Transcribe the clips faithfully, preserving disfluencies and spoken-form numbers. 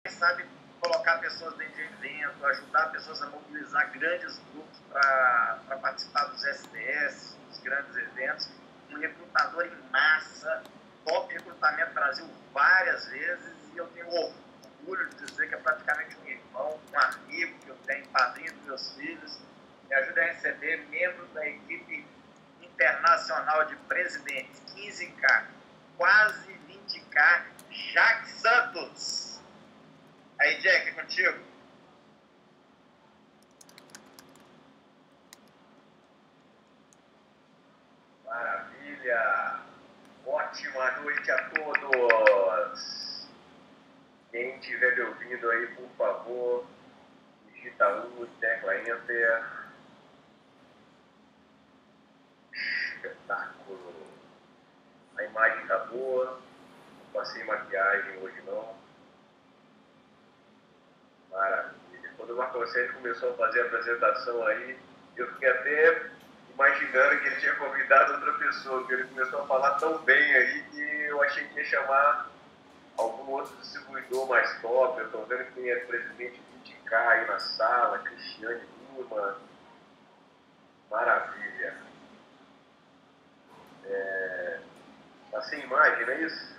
sabe colocar pessoas dentro de evento, ajudar pessoas a mobilizar grandes grupos para participar dos S D S, dos grandes eventos, um recrutador em massa, top recrutamento Brasil várias vezes, e eu tenho orgulho de dizer que é praticamente um irmão, um amigo que eu tenho, padrinho dos meus filhos, me ajuda a receber membro da equipe internacional de presidentes, quinze K, quase vinte K, Jack Santos. Aí, Jack, é contigo? Maravilha! Ótima noite a todos! Quem estiver me ouvindo aí, por favor, digita um, tecla Enter. Espetáculo! A imagem está boa, não passei maquiagem hoje não. Maravilha! Quando o Marco Aurélio começou a fazer a apresentação aí, eu fiquei até imaginando que ele tinha convidado outra pessoa, porque ele começou a falar tão bem aí que eu achei que ia chamar algum outro distribuidor mais top. Eu estou vendo que tem a presidente vinte K aí na sala, Cristiane Lima. Maravilha. É... Tá sem imagem, não é isso?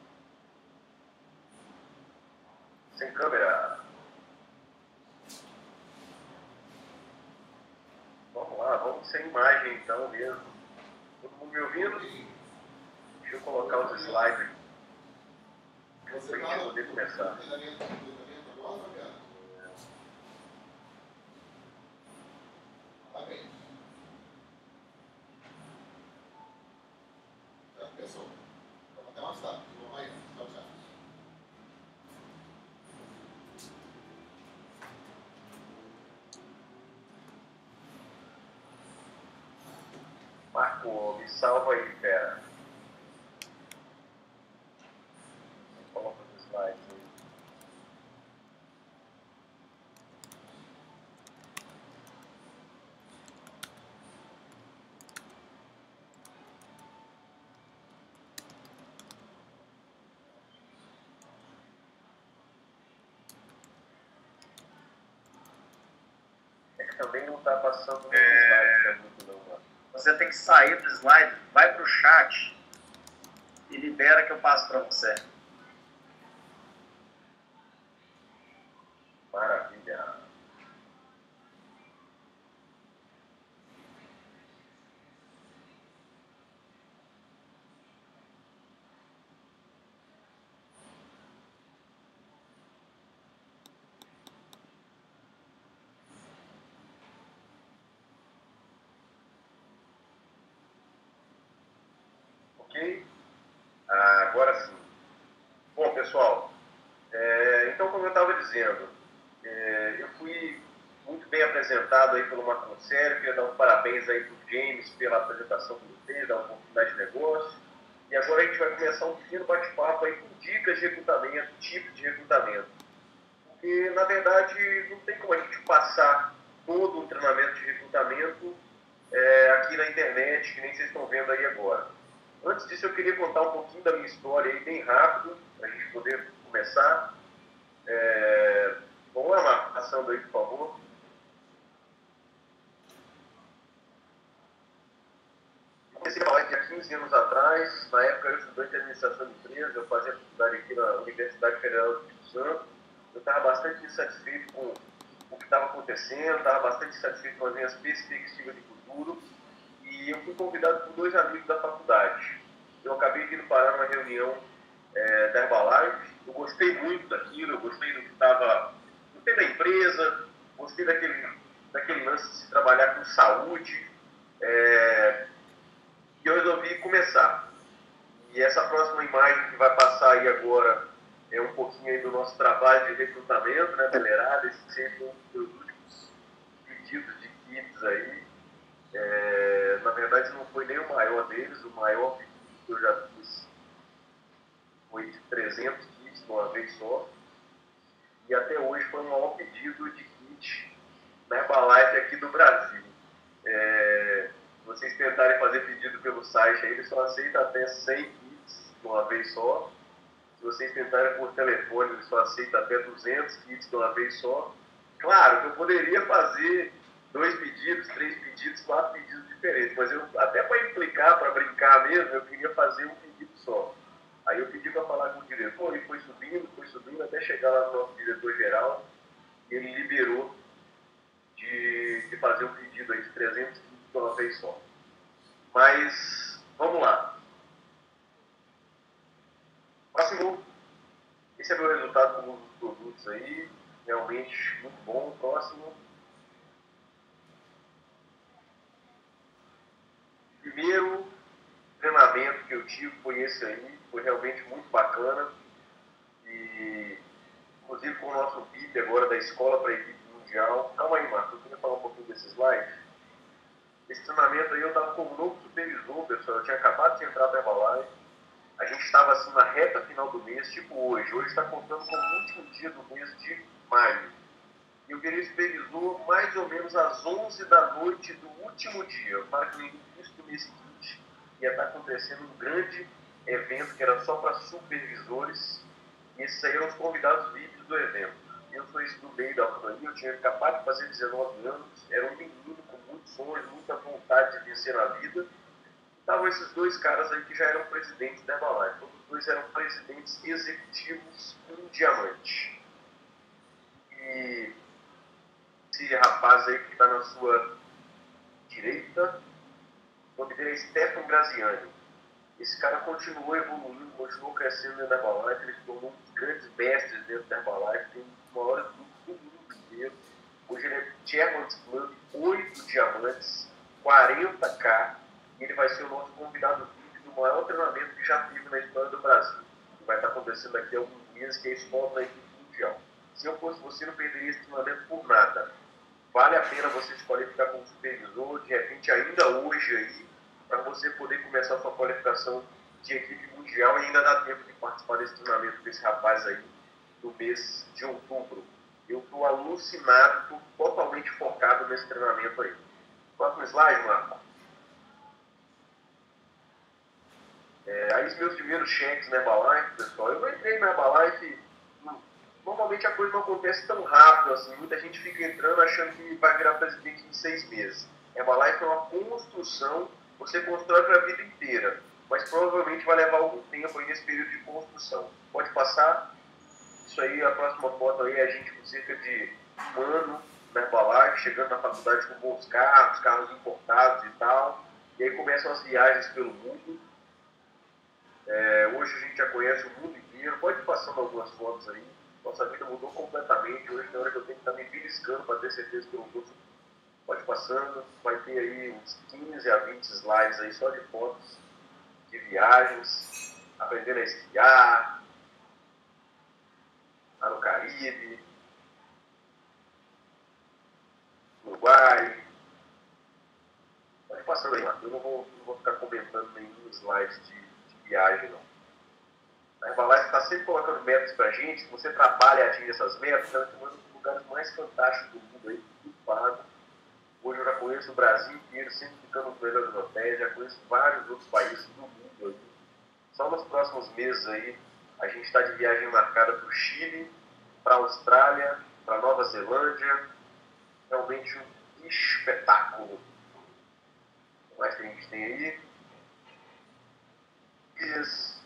Sem câmera. Vamos lá, vamos sem imagem então mesmo. Todo mundo me ouvindo? Deixa eu colocar os slides aqui. Para a gente poder começar. Marco, me salva aí, fera. Coloca os slides aí. É que também não está passando no É... slide, tá muito não, mano. Você tem que sair do slide, vai para o chat e libera que eu passo para você. Maravilha. Ok? Ah, agora sim. Bom, pessoal, é, então, como eu estava dizendo, é, eu fui muito bem apresentado aí pelo Marco Aurélio. Queria dar um parabéns aí para o James pela apresentação que ele fez, da oportunidade de negócio. E agora a gente vai começar um pequeno bate-papo aí com dicas de recrutamento, tipo de recrutamento. Porque, na verdade, não tem como a gente passar todo um treinamento de recrutamento é, aqui na internet, que nem vocês estão vendo aí agora. Antes disso, eu queria contar um pouquinho da minha história aí, bem rápido, para a gente poder começar. É... Vamos lá, Marco, passando aí, por favor. Eu comecei a falar que há quinze anos atrás, na época eu era estudante de administração de empresas, eu fazia faculdade aqui na Universidade Federal do Espírito Santo. Eu estava bastante insatisfeito com o que estava acontecendo, estava bastante insatisfeito com as minhas perspectivas de futuro. E eu fui convidado por dois amigos da faculdade. Eu acabei vindo parar numa reunião é, da Herbalife. Eu gostei muito daquilo, eu gostei do que estava... Gostei da empresa, gostei daquele, daquele lance de se trabalhar com saúde. É, e eu resolvi começar. E essa próxima imagem que vai passar aí agora é um pouquinho aí do nosso trabalho de recrutamento, né, Belerada? Esse sempre é um dos meus últimos pedidos de kits aí. É, na verdade, não foi nem o maior deles, o maior que eu já fiz foi de trezentos kits de uma vez só. E até hoje foi o maior pedido de kit na Herbalife aqui do Brasil. É, se vocês tentarem fazer pedido pelo site, aí, eles só aceitam até cem kits de uma vez só. Se vocês tentarem por telefone, ele só aceita até duzentos kits de uma vez só. Claro que eu poderia fazer dois pedidos, três pedidos, quatro pedidos diferentes, mas eu, até para implicar, para brincar mesmo, eu queria fazer um pedido só. Aí eu pedi para falar com o diretor, e foi subindo, foi subindo, até chegar lá no nosso diretor-geral, e ele liberou de, de fazer um pedido aí de trezentos kits de uma vez só. Mas, vamos lá. Próximo, esse é meu resultado com os produtos aí, realmente muito bom. Próximo. Primeiro treinamento que eu tive foi esse aí, foi realmente muito bacana. E, inclusive, com o nosso V I P agora da escola para a equipe mundial. Calma aí, Marcos, eu queria falar um pouquinho desse slide. Esse treinamento aí eu estava como novo supervisor, pessoal. Eu tinha acabado de entrar para a Herbalife. A gente estava assim na reta final do mês, tipo hoje. Hoje está contando como o último dia do mês de maio. E eu virei supervisor mais ou menos às onze da noite do último dia. Para que no início do mês seguinte ia estar acontecendo um grande evento que era só para supervisores. E esses aí eram os convidados V I Ps do evento. Eu sou esse do meio da autonomia, eu tinha acabado de fazer dezenove anos, era um menino com muitos sonhos, muita vontade de vencer na vida. Estavam esses dois caras aí que já eram presidentes da Herbalife. Todos os dois eram presidentes executivos em diamante. E esse rapaz aí que está na sua direita, o nome dele é Stefan Graziani. Esse cara continuou evoluindo, continuou crescendo dentro da Herbalife, ele se tornou um dos grandes mestres dentro da Herbalife, tem um dos maiores grupos do mundo inteiro. Hoje ele é Chairman's Club, oito diamantes, quarenta K, e ele vai ser o nosso convidado V I P do maior treinamento que já teve na história do Brasil. Que vai estar acontecendo daqui a alguns dias, que é a escola da equipe mundial. Se eu fosse você, não perderia esse treinamento por nada. Vale a pena você se qualificar como supervisor, de repente ainda hoje aí, para você poder começar a sua qualificação de equipe mundial e ainda dá tempo de participar desse treinamento com esse rapaz aí no mês de outubro. Eu estou alucinado, estou totalmente focado nesse treinamento aí. Próximo slide, Marco. É, aí os meus primeiros cheques na Herbalife, pessoal, eu não entrei na Herbalife, normalmente a coisa não acontece tão rápido assim, muita gente fica entrando achando que vai virar presidente em seis meses. Herbalife é uma construção, você constrói para a vida inteira, mas provavelmente vai levar algum tempo aí nesse período de construção. Pode passar, isso aí, a próxima foto aí é a gente com cerca de um ano na Herbalife, chegando na faculdade com bons carros, carros importados e tal, e aí começam as viagens pelo mundo. É, hoje a gente já conhece o mundo inteiro, pode ir passando algumas fotos aí, nossa vida mudou completamente, hoje na hora que eu tenho que estar me beliscando para ter certeza que eu não estou. Pode ir passando, vai ter aí uns quinze a vinte slides aí só de fotos de viagens, aprendendo a esquiar, lá no Caribe, no Uruguai. Pode ir passando aí, eu não vou, não vou ficar comentando nenhum slide de, de viagem não. A Herbalife está sempre colocando metas para a gente, se você trabalha e atinge essas metas, ela tem um dos lugares mais fantásticos do mundo aí, tudo pago. Hoje eu já conheço o Brasil inteiro, sempre ficando nos melhores hotéis, já conheço vários outros países do mundo aí. Só nos próximos meses aí, a gente está de viagem marcada para o Chile, para a Austrália, para a Nova Zelândia. Realmente um espetáculo. O que mais que a gente tem aí? Isso.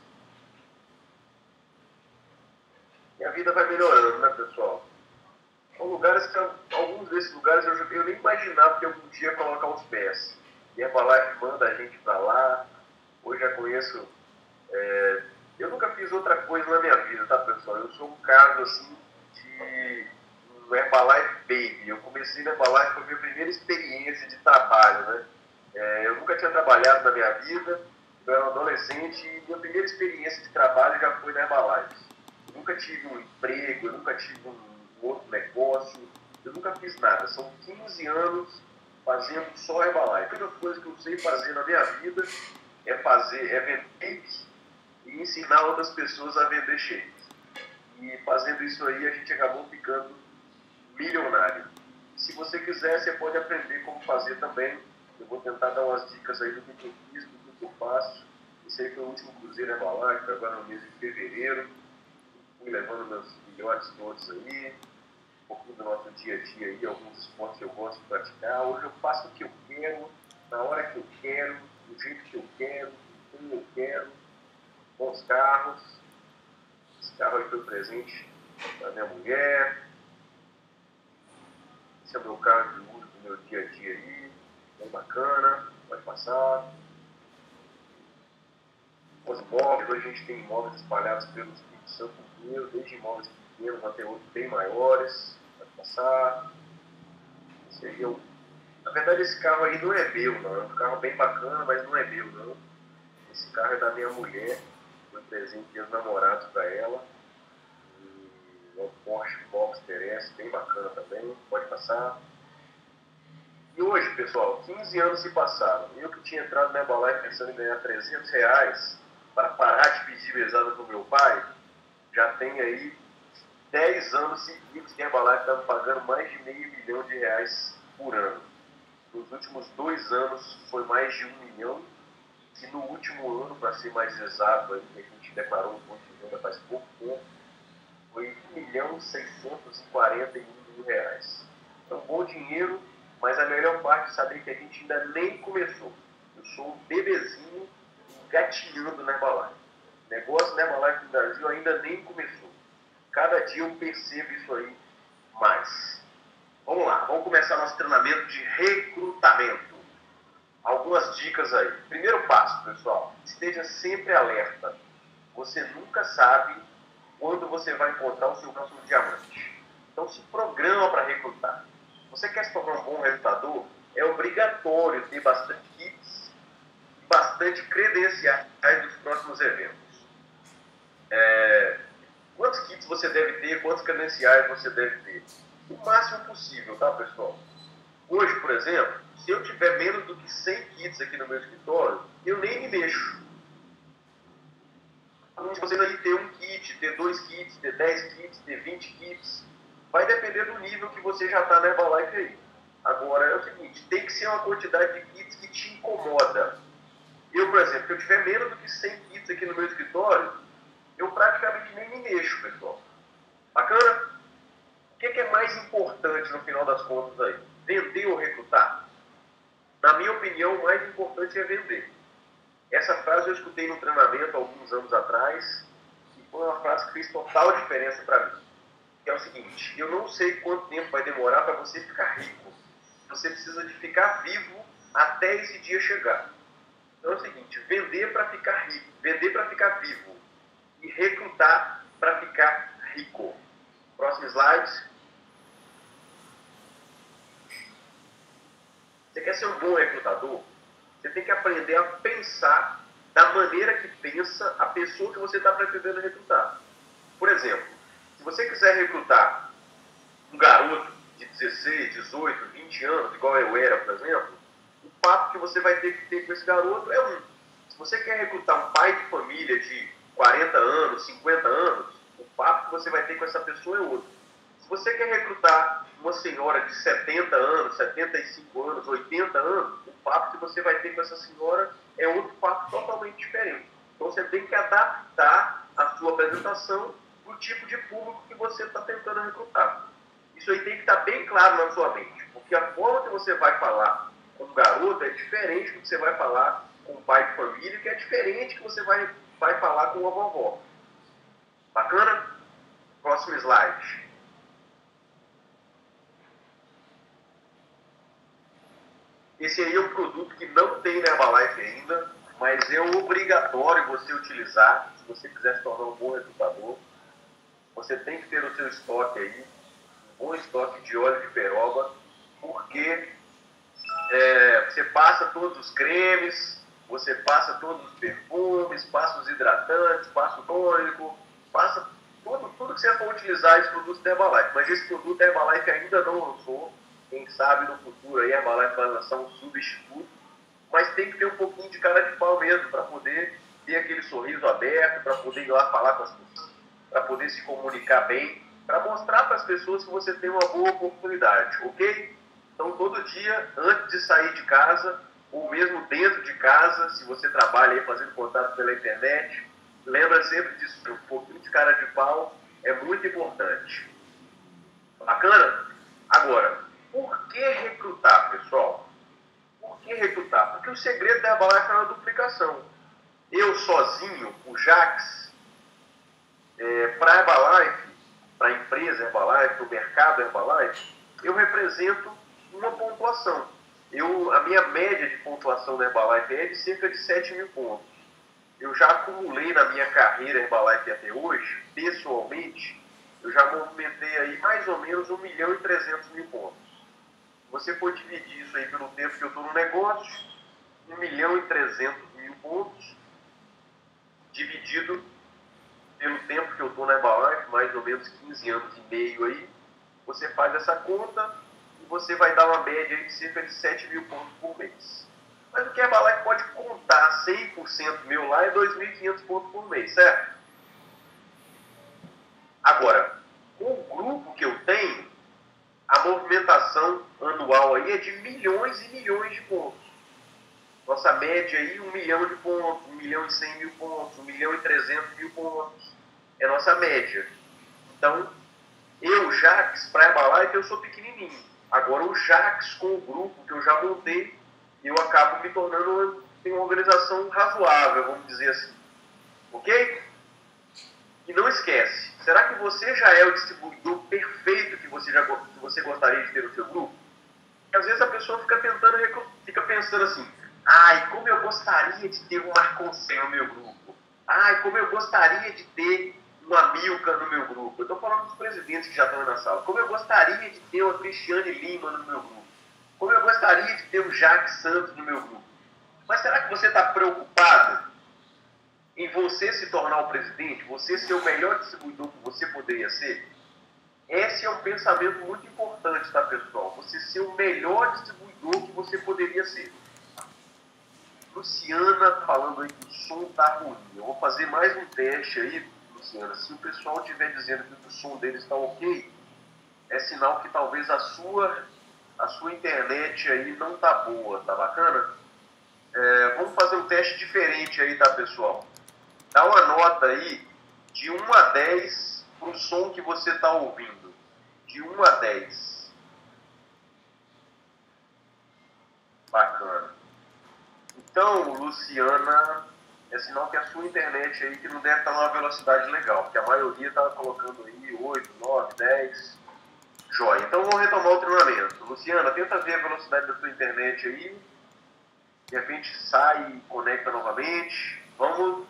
E a vida vai melhorando, né, pessoal? São lugares que, alguns desses lugares eu, eu nem imaginava que algum dia ia colocar os pés. E a Herbalife manda a gente para lá. Hoje já conheço. É, eu nunca fiz outra coisa na minha vida, tá, pessoal? Eu sou um caso assim de um Herbalife Baby. Eu comecei na Herbalife, foi a minha primeira experiência de trabalho, né? É, eu nunca tinha trabalhado na minha vida. Eu era um adolescente e minha primeira experiência de trabalho já foi na Herbalife. Eu nunca tive um emprego, eu nunca tive um outro negócio, eu nunca fiz nada. São quinze anos fazendo só Herbalife. A única coisa que eu sei fazer na minha vida é fazer, é vender shakes e ensinar outras pessoas a vender shakes. E fazendo isso aí, a gente acabou ficando milionário. Se você quiser, você pode aprender como fazer também. Eu vou tentar dar umas dicas aí do que eu fiz, do que eu faço. Esse aí foi o último cruzeiro Herbalife, agora no mês de fevereiro. fui levando meus filhotes todos aí, um pouquinho do nosso dia a dia aí, alguns esportes que eu gosto de praticar. Hoje eu faço o que eu quero, na hora que eu quero, do jeito que eu quero, como eu quero, com os carros. Esse carro aí foi presente da minha mulher. Esse é o meu carro de uso do meu dia a dia aí, bem bacana, pode passar. Os imóveis, hoje a gente tem imóveis espalhados pelo Espírito Santo inteiro, desde imóveis pequenos até outros bem maiores, pode passar. Esse aí é um... Na verdade, esse carro aí não é meu, não. É um carro bem bacana, mas não é meu, não. Esse carro é da minha mulher, foi presente de namorados para ela. E é um Porsche Boxster S, bem bacana também, pode passar. E hoje, pessoal, quinze anos se passaram. Eu que tinha entrado na Herbalife pensando em ganhar trezentos reais para parar de pedir mesada com meu pai, já tem aí dez anos seguidos que a Herbalife está me pagando mais de meio milhão de reais por ano. Nos últimos dois anos foi mais de um milhão. E no último ano, para ser mais exato, aí, que a gente declarou o imposto de renda faz pouco tempo, foi um milhão seiscentos e quarenta e um mil reais. É um bom dinheiro, mas a melhor parte é saber que a gente ainda nem começou. Eu sou um bebezinho engatinhando na Herbalife. O negócio na Herbalife no Brasil ainda nem começou. Cada dia eu percebo isso aí mais. Vamos lá, vamos começar nosso treinamento de recrutamento. Algumas dicas aí. Primeiro passo, pessoal, esteja sempre alerta. Você nunca sabe quando você vai encontrar o seu próximo diamante. Então se programa para recrutar. Você quer se tornar um bom recrutador? É obrigatório ter bastante kits e bastante credenciais dos próximos eventos. É... Quantos kits você deve ter? Quantos credenciais você deve ter? O máximo possível, tá, pessoal? Hoje, por exemplo, se eu tiver menos do que cem kits aqui no meu escritório, eu nem me mexo. Alguns de vocês aí ter um kit, ter dois kits, ter dez kits, ter vinte kits. Vai depender do nível que você já está na Herbalife aí. Agora, é o seguinte, tem que ser uma quantidade de kits que te incomoda. Eu, por exemplo, se eu tiver menos do que cem kits aqui no meu escritório, eu praticamente nem me mexo, pessoal. Bacana? O que é mais importante no final das contas aí? Vender ou recrutar? Na minha opinião, o mais importante é vender. Essa frase eu escutei no treinamento alguns anos atrás e foi uma frase que fez total diferença para mim. Que é o seguinte, eu não sei quanto tempo vai demorar para você ficar rico. Você precisa de ficar vivo até esse dia chegar. Então é o seguinte, vender para ficar rico, vender para ficar vivo e recrutar para ficar rico. Próximo slide. Você quer ser um bom recrutador? Você tem que aprender a pensar da maneira que pensa a pessoa que você está pretendendo recrutar. Por exemplo, se você quiser recrutar um garoto de dezesseis, dezoito, vinte anos, igual eu era, por exemplo, o papo que você vai ter que ter com esse garoto é um. Se você quer recrutar um pai de família de quarenta anos, cinquenta anos, o papo que você vai ter com essa pessoa é outro. Se você quer recrutar uma senhora de setenta anos, setenta e cinco anos, oitenta anos, o papo que você vai ter com essa senhora é outro papo totalmente diferente. Então você tem que adaptar a sua apresentação para o tipo de público que você está tentando recrutar. Isso aí tem que estar bem claro na sua mente, porque a forma que você vai falar com um garoto é diferente do que você vai falar com um pai de família, que é diferente que você vai, vai falar com uma vovó. Bacana? Próximo slide. Esse aí é um produto que não tem na Herbalife ainda, mas é obrigatório você utilizar se você quiser se tornar um bom recrutador. Você tem que ter o seu estoque aí, um bom estoque de óleo de peroba, porque é, você passa todos os cremes, você passa todos os perfumes, passa os hidratantes, passa o tônico, passa tudo, tudo que você for utilizar esse produto da Herbalife. Mas esse produto da Herbalife ainda não lançou. Quem sabe no futuro aí a Herbalife vai lançar um substituto, mas tem que ter um pouquinho de cara de pau mesmo, para poder ter aquele sorriso aberto, para poder ir lá falar com as pessoas, para poder se comunicar bem, para mostrar para as pessoas que você tem uma boa oportunidade, ok? Então todo dia, antes de sair de casa, ou mesmo dentro de casa, se você trabalha aí fazendo contato pela internet, lembra sempre disso, um pouquinho de cara de pau é muito importante. Bacana? Agora, por que recrutar, pessoal? Por que recrutar? Porque o segredo da Herbalife é na duplicação. Eu sozinho, o Jax, é, para a Herbalife, para a empresa Herbalife, para o mercado Herbalife, eu represento uma pontuação. Eu, a minha média de pontuação da Herbalife é de cerca de sete mil pontos. Eu já acumulei na minha carreira Herbalife até hoje, pessoalmente, eu já movimentei aí mais ou menos um milhão e trezentos mil pontos. Você pode dividir isso aí pelo tempo que eu estou no negócio, um milhão e trezentos mil pontos, dividido pelo tempo que eu estou na Herbalife, mais ou menos quinze anos e meio aí, você faz essa conta e você vai dar uma média aí de cerca de sete mil pontos por mês. Mas o que a Herbalife pode contar cem por cento meu lá é dois mil e quinhentos pontos por mês, certo? Agora, com o grupo que eu tenho, a movimentação anual aí é de milhões e milhões de pontos. Nossa média aí, um milhão de pontos, um milhão e cem mil pontos, um milhão e trezentos mil pontos. É nossa média. Então, eu, Jax, para a Herbalife, eu sou pequenininho. Agora, o Jax com o grupo que eu já montei, eu acabo me tornando uma, uma organização razoável, vamos dizer assim. Ok? E não esquece, será que você já é o distribuidor perfeito que você, já, que você gostaria de ter no seu grupo? Porque às vezes a pessoa fica tentando, fica pensando assim, ai, como eu gostaria de ter um Marconcel no meu grupo. Ai, como eu gostaria de ter uma Milka no meu grupo. Eu estou falando dos presidentes que já estão aí na sala. Como eu gostaria de ter uma Cristiane Lima no meu grupo. Como eu gostaria de ter um Jax Santos no meu grupo. Mas será que você está preocupado em você se tornar o presidente, você ser o melhor distribuidor que você poderia ser? Esse é um pensamento muito importante, tá, pessoal? Você ser o melhor distribuidor que você poderia ser. Luciana falando aí que o som tá ruim. Eu vou fazer mais um teste aí, Luciana. Se o pessoal estiver dizendo que o som deles está ok, é sinal que talvez a sua, a sua internet aí não tá boa, tá bacana? É, vamos fazer um teste diferente aí, tá, pessoal? Dá uma nota aí de um a dez para o som que você está ouvindo. De um a dez. Bacana. Então, Luciana, é sinal que a sua internet aí que não deve estar numa velocidade legal, porque a maioria está colocando aí oito, nove, dez. Jóia. Então, vamos retomar o treinamento. Luciana, tenta ver a velocidade da sua internet aí. De repente sai e conecta novamente. Vamos...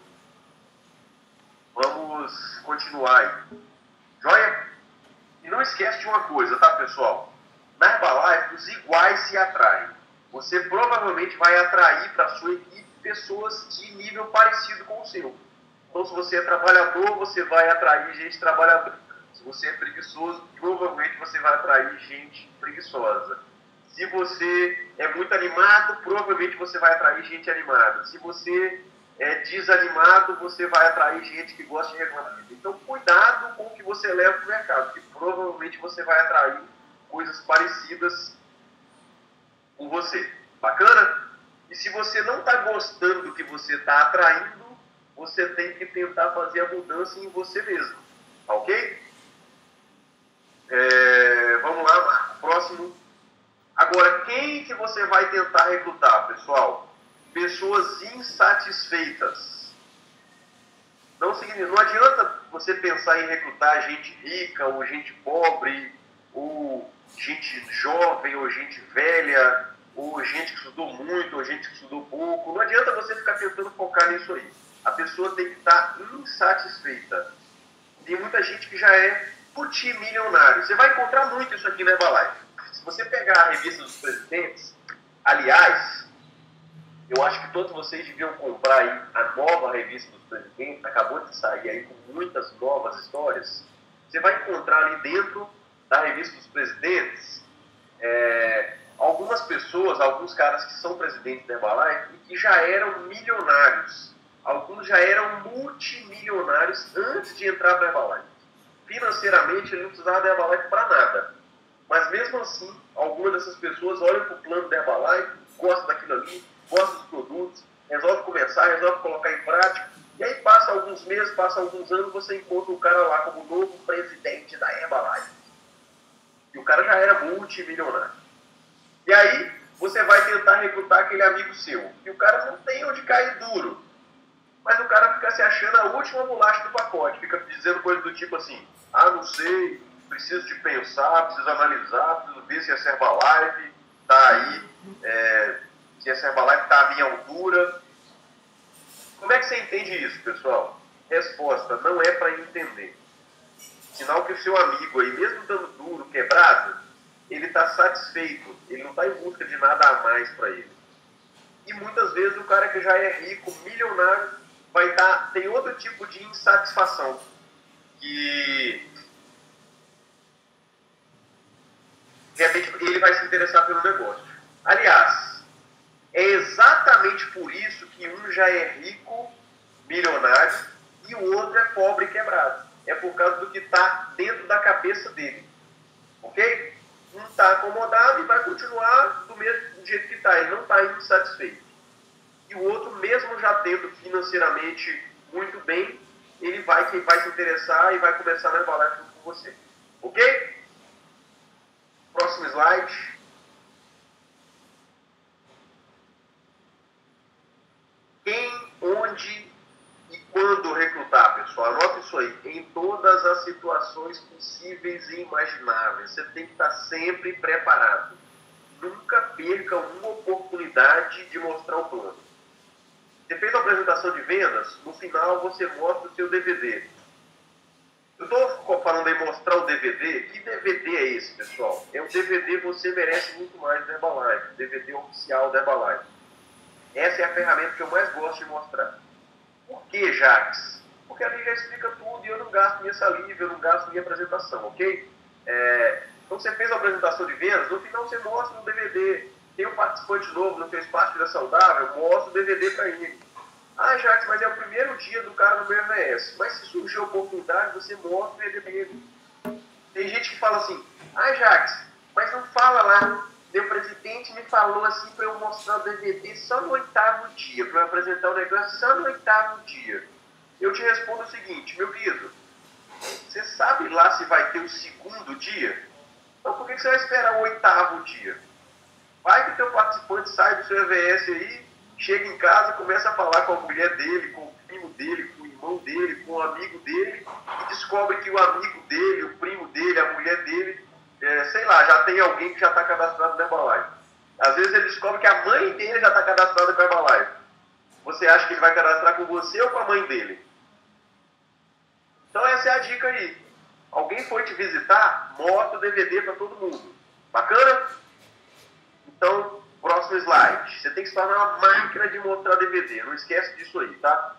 Vamos continuar aí. Joia? E não esquece de uma coisa, tá, pessoal? Na Herbalife, os iguais se atraem. Você provavelmente vai atrair para a sua equipe pessoas de nível parecido com o seu. Então, se você é trabalhador, você vai atrair gente trabalhadora. Se você é preguiçoso, provavelmente você vai atrair gente preguiçosa. Se você é muito animado, provavelmente você vai atrair gente animada. Se você é desanimado, você vai atrair gente que gosta de reclamar. Então, cuidado com o que você leva para o mercado, porque provavelmente você vai atrair coisas parecidas com você. Bacana? E se você não está gostando do que você está atraindo, você tem que tentar fazer a mudança em você mesmo. Tá ok? É, vamos lá, Marco. Próximo. Agora, quem que você vai tentar recrutar, pessoal? Pessoas insatisfeitas. Não, não adianta você pensar em recrutar gente rica, ou gente pobre, ou gente jovem, ou gente velha, ou gente que estudou muito, ou gente que estudou pouco. Não adianta você ficar tentando focar nisso aí. A pessoa tem que estar insatisfeita. Tem muita gente que já é multimilionário. Você vai encontrar muito isso aqui na Herbalife. Se você pegar a revista dos presidentes, aliás, eu acho que todos vocês deviam comprar aí a nova revista dos presidentes, acabou de sair aí com muitas novas histórias. Você vai encontrar ali dentro da revista dos presidentes é, algumas pessoas, alguns caras que são presidentes da Herbalife e que já eram milionários. Alguns já eram multimilionários antes de entrar para a Herbalife. Financeiramente, ele não precisava da Herbalife para nada. Mas mesmo assim, algumas dessas pessoas olham para o plano da Herbalife, gostam daquilo ali, gostam dos produtos, resolve começar, resolve colocar em prática E aí passa alguns meses, passa alguns anos, você encontra o cara lá como novo presidente da Herbalife. E o cara já era multimilionário. E aí você vai tentar recrutar aquele amigo seu. E o cara não tem onde cair duro. Mas o cara fica se achando a última bolacha do pacote. Fica dizendo coisas do tipo assim, ah, não sei, preciso de pensar, preciso analisar, preciso ver se essa Herbalife está aí, é, se essa Herbalife está à minha altura. Como é que você entende isso, pessoal? Resposta, não é para entender. Sinal que o seu amigo aí, mesmo dando duro, quebrado, ele está satisfeito, ele não está em busca de nada a mais para ele. E muitas vezes o cara que já é rico, milionário, vai estar, tem outro tipo de insatisfação, que de repente ele vai se interessar pelo negócio. Aliás, é exatamente por isso que um já é rico, milionário, e o outro é pobre e quebrado. É por causa do que está dentro da cabeça dele. Ok? Um está acomodado e vai continuar do mesmo jeito que está. Ele não está insatisfeito. E o outro, mesmo já tendo financeiramente muito bem, ele vai, quem vai se interessar e vai começar a embalar junto com você. Ok? Próximo slide. Quem, onde e quando recrutar, pessoal? Anota isso aí. Em todas as situações possíveis e imagináveis. Você tem que estar sempre preparado. Nunca perca uma oportunidade de mostrar o plano. Você fez a apresentação de vendas, no final você mostra o seu D V D. Eu estou falando em mostrar o D V D. Que D V D é esse, pessoal? É um D V D Você Merece Muito Mais da Herbalife. D V D oficial da Herbalife. Essa é a ferramenta que eu mais gosto de mostrar. Por que, Jacques? Porque ali já explica tudo e eu não gasto minha saliva, eu não gasto minha apresentação, ok? É, então você fez a apresentação de vendas, no final você mostra um D V D. Tem um participante novo no seu espaço de vida saudável, mostra o D V D para ele. Ah, Jacques, mas é o primeiro dia do cara no meu M V S. Mas se surgir a oportunidade, você mostra o D V D. Tem gente que fala assim, ah, Jacques, mas não fala lá. Meu presidente me falou assim para eu mostrar o D V D só no oitavo dia, para eu apresentar o negócio só no oitavo dia. Eu te respondo o seguinte, meu querido, você sabe lá se vai ter o segundo dia? Então por que você vai esperar o oitavo dia? Vai que o teu participante sai do seu E V S aí, chega em casa, começa a falar com a mulher dele, com o primo dele, com o irmão dele, com o amigo dele, e descobre que o amigo dele, o primo dele, a mulher dele, é, sei lá, já tem alguém que já está cadastrado na Herbalife. Às vezes ele descobre que a mãe dele já está cadastrada com a Herbalife. Você acha que ele vai cadastrar com você ou com a mãe dele? Então essa é a dica aí. Alguém foi te visitar, mostra o D V D para todo mundo. Bacana? Então, próximo slide. Você tem que se tornar uma máquina de mostrar D V D. Não esquece disso aí, tá?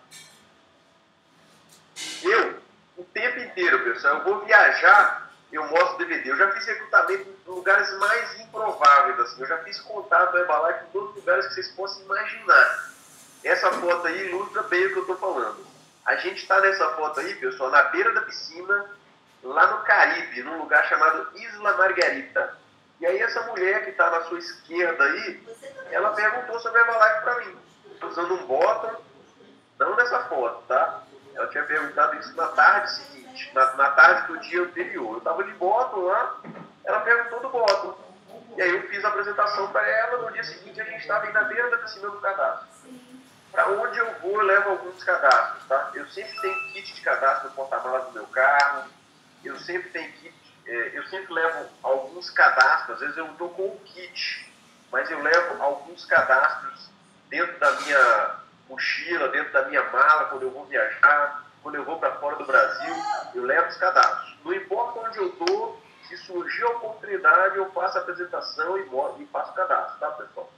Eu, o tempo inteiro, pessoal, eu vou viajar, eu mostro D V D. Eu já fiz recrutamento em lugares mais improváveis, assim. Eu já fiz contato da Herbalife em todos os lugares que vocês possam imaginar. Essa foto aí ilustra bem o que eu estou falando. A gente está nessa foto aí, pessoal, na beira da piscina, lá no Caribe, num lugar chamado Isla Margarita. E aí essa mulher que está na sua esquerda aí, ela perguntou sobre a Herbalife para mim. Usando um bottom, não nessa foto, tá? Ela tinha perguntado isso na tarde seguinte, na, na tarde do dia anterior. Eu estava de bottom lá, ela perguntou do bottom. E aí eu fiz a apresentação para ela, no dia seguinte a gente estava aí na beira da piscina do cadastro. Para onde eu vou, eu levo alguns cadastros, tá? Eu sempre tenho kit de cadastro no porta-malas do meu carro, eu sempre tenho kit, é, eu sempre levo alguns cadastros, às vezes eu não estou com o kit, mas eu levo alguns cadastros dentro da minha mochila, dentro da minha mala, quando eu vou viajar, quando eu vou para fora do Brasil, eu levo os cadastros. Não importa onde eu estou, se surgir a oportunidade, eu faço a apresentação e, e faço o cadastro, tá, pessoal?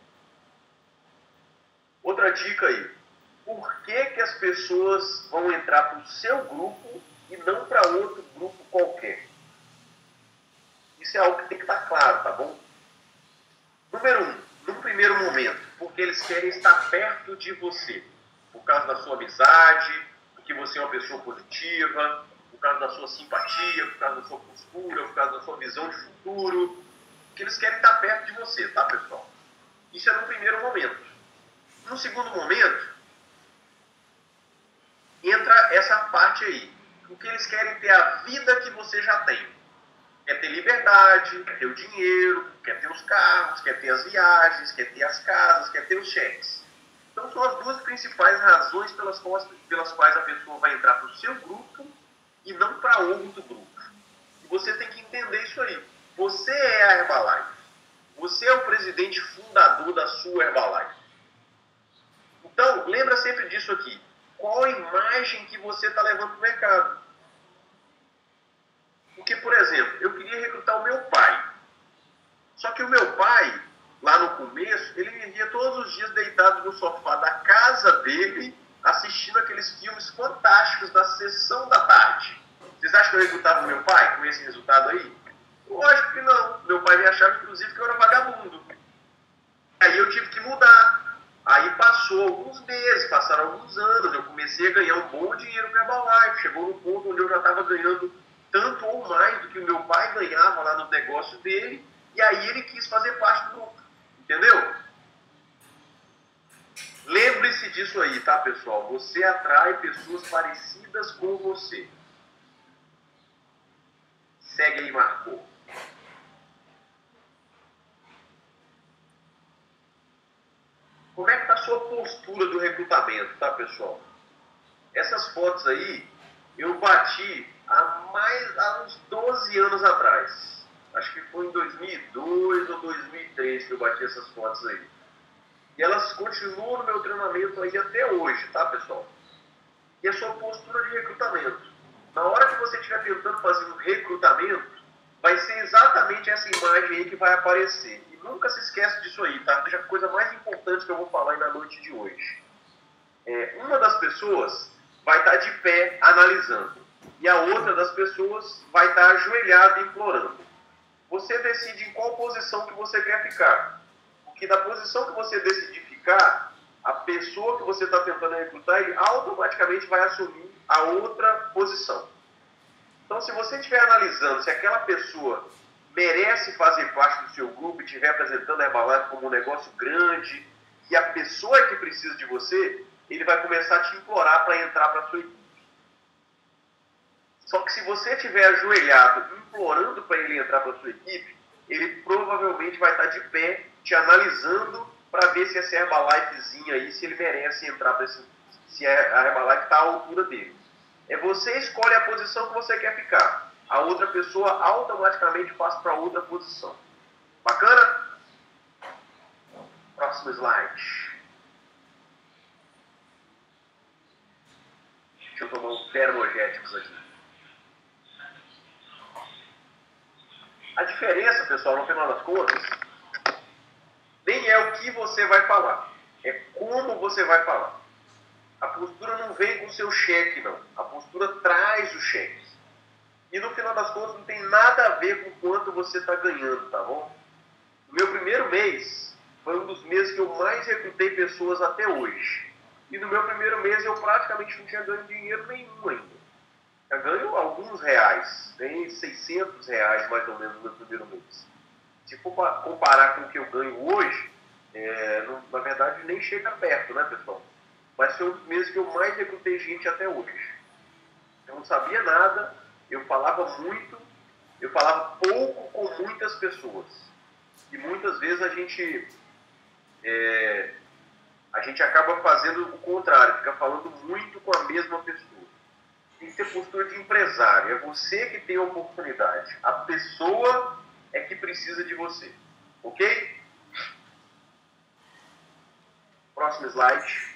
Outra dica aí, por que que as pessoas vão entrar para o seu grupo e não para outro grupo qualquer? Isso é algo que tem que estar claro, tá bom? Número um, no primeiro momento, porque eles querem estar perto de você, por causa da sua amizade, porque você é uma pessoa positiva, por causa da sua simpatia, por causa da sua postura, por causa da sua visão de futuro, porque eles querem estar perto de você, tá, pessoal? Isso é no primeiro momento. No segundo momento, entra essa parte aí. Porque eles querem ter a vida que você já tem. Quer ter liberdade, quer ter o dinheiro, quer ter os carros, quer ter as viagens, quer ter as casas, quer ter os cheques. Então são as duas principais razões pelas quais, pelas quais a pessoa vai entrar para o seu grupo e não para outro grupo. E você tem que entender isso aí. Você é a Herbalife. Você é o presidente fundador da sua Herbalife. Então, lembra sempre disso aqui. Qual a imagem que você está levando para o mercado? Porque, por exemplo, eu queria recrutar o meu pai. Só que o meu pai, lá no começo, ele me via todos os dias deitado no sofá da casa dele, assistindo aqueles filmes fantásticos da sessão da tarde. Vocês acham que eu recrutava o meu pai com esse resultado aí? Lógico que não. Meu pai me achava, inclusive, que eu era vagabundo. Aí eu tive que mudar. Aí passou alguns meses, passaram alguns anos, eu comecei a ganhar um bom dinheiro para a Herbalife. Chegou num ponto onde eu já estava ganhando tanto ou mais do que o meu pai ganhava lá no negócio dele, e aí ele quis fazer parte do grupo. Entendeu? Lembre-se disso aí, tá, pessoal? Você atrai pessoas parecidas com você. Segue aí, Marco. Como é que está a sua postura do recrutamento, tá, pessoal? Essas fotos aí, eu bati há mais, há uns doze anos atrás. Acho que foi em dois mil e dois ou dois mil e três que eu bati essas fotos aí. E elas continuam no meu treinamento aí até hoje, tá, pessoal? E a sua postura de recrutamento. Na hora que você estiver tentando fazer um recrutamento, vai ser exatamente essa imagem aí que vai aparecer. E nunca se esquece disso aí, tá? Porque é a coisa mais importante que eu vou falar aí na noite de hoje. É, uma das pessoas vai estar de pé analisando. E a outra das pessoas vai estar ajoelhada implorando. Você decide em qual posição que você quer ficar. Porque na posição que você decidir ficar, a pessoa que você está tentando recrutar, ele automaticamente vai assumir a outra posição. Então, se você estiver analisando se aquela pessoa merece fazer parte do seu grupo e estiver apresentando a Herbalife como um negócio grande, e a pessoa que precisa de você, ele vai começar a te implorar para entrar para a sua equipe. Só que se você estiver ajoelhado, implorando para ele entrar para a sua equipe, ele provavelmente vai estar de pé, te analisando para ver se essa Herbalifezinha aí, se ele merece entrar para esse, se a Herbalife está à altura dele. É você escolhe a posição que você quer ficar. A outra pessoa automaticamente passa para outra posição. Bacana? Próximo slide. Deixa eu tomar um termogéticos aqui. A diferença, pessoal, no final das contas, nem é o que você vai falar. É como você vai falar. A postura não vem com o seu cheque, não. A postura traz o cheque. E no final das contas não tem nada a ver com quanto você está ganhando, tá bom? O meu primeiro mês foi um dos meses que eu mais recrutei pessoas até hoje. E no meu primeiro mês eu praticamente não tinha ganho dinheiro nenhum ainda. Eu ganho alguns reais. Ganhei seiscentos reais mais ou menos no meu primeiro mês. Se for comparar com o que eu ganho hoje, é, não, na verdade nem chega perto, né, pessoal? Mas foi um dos meses que eu mais recrutei gente até hoje. Eu não sabia nada, eu falava muito, eu falava pouco com muitas pessoas. E muitas vezes a gente, é, a gente acaba fazendo o contrário, fica falando muito com a mesma pessoa. Tem que ter postura de empresário, é você que tem a oportunidade. A pessoa é que precisa de você. Ok? Próximo slide.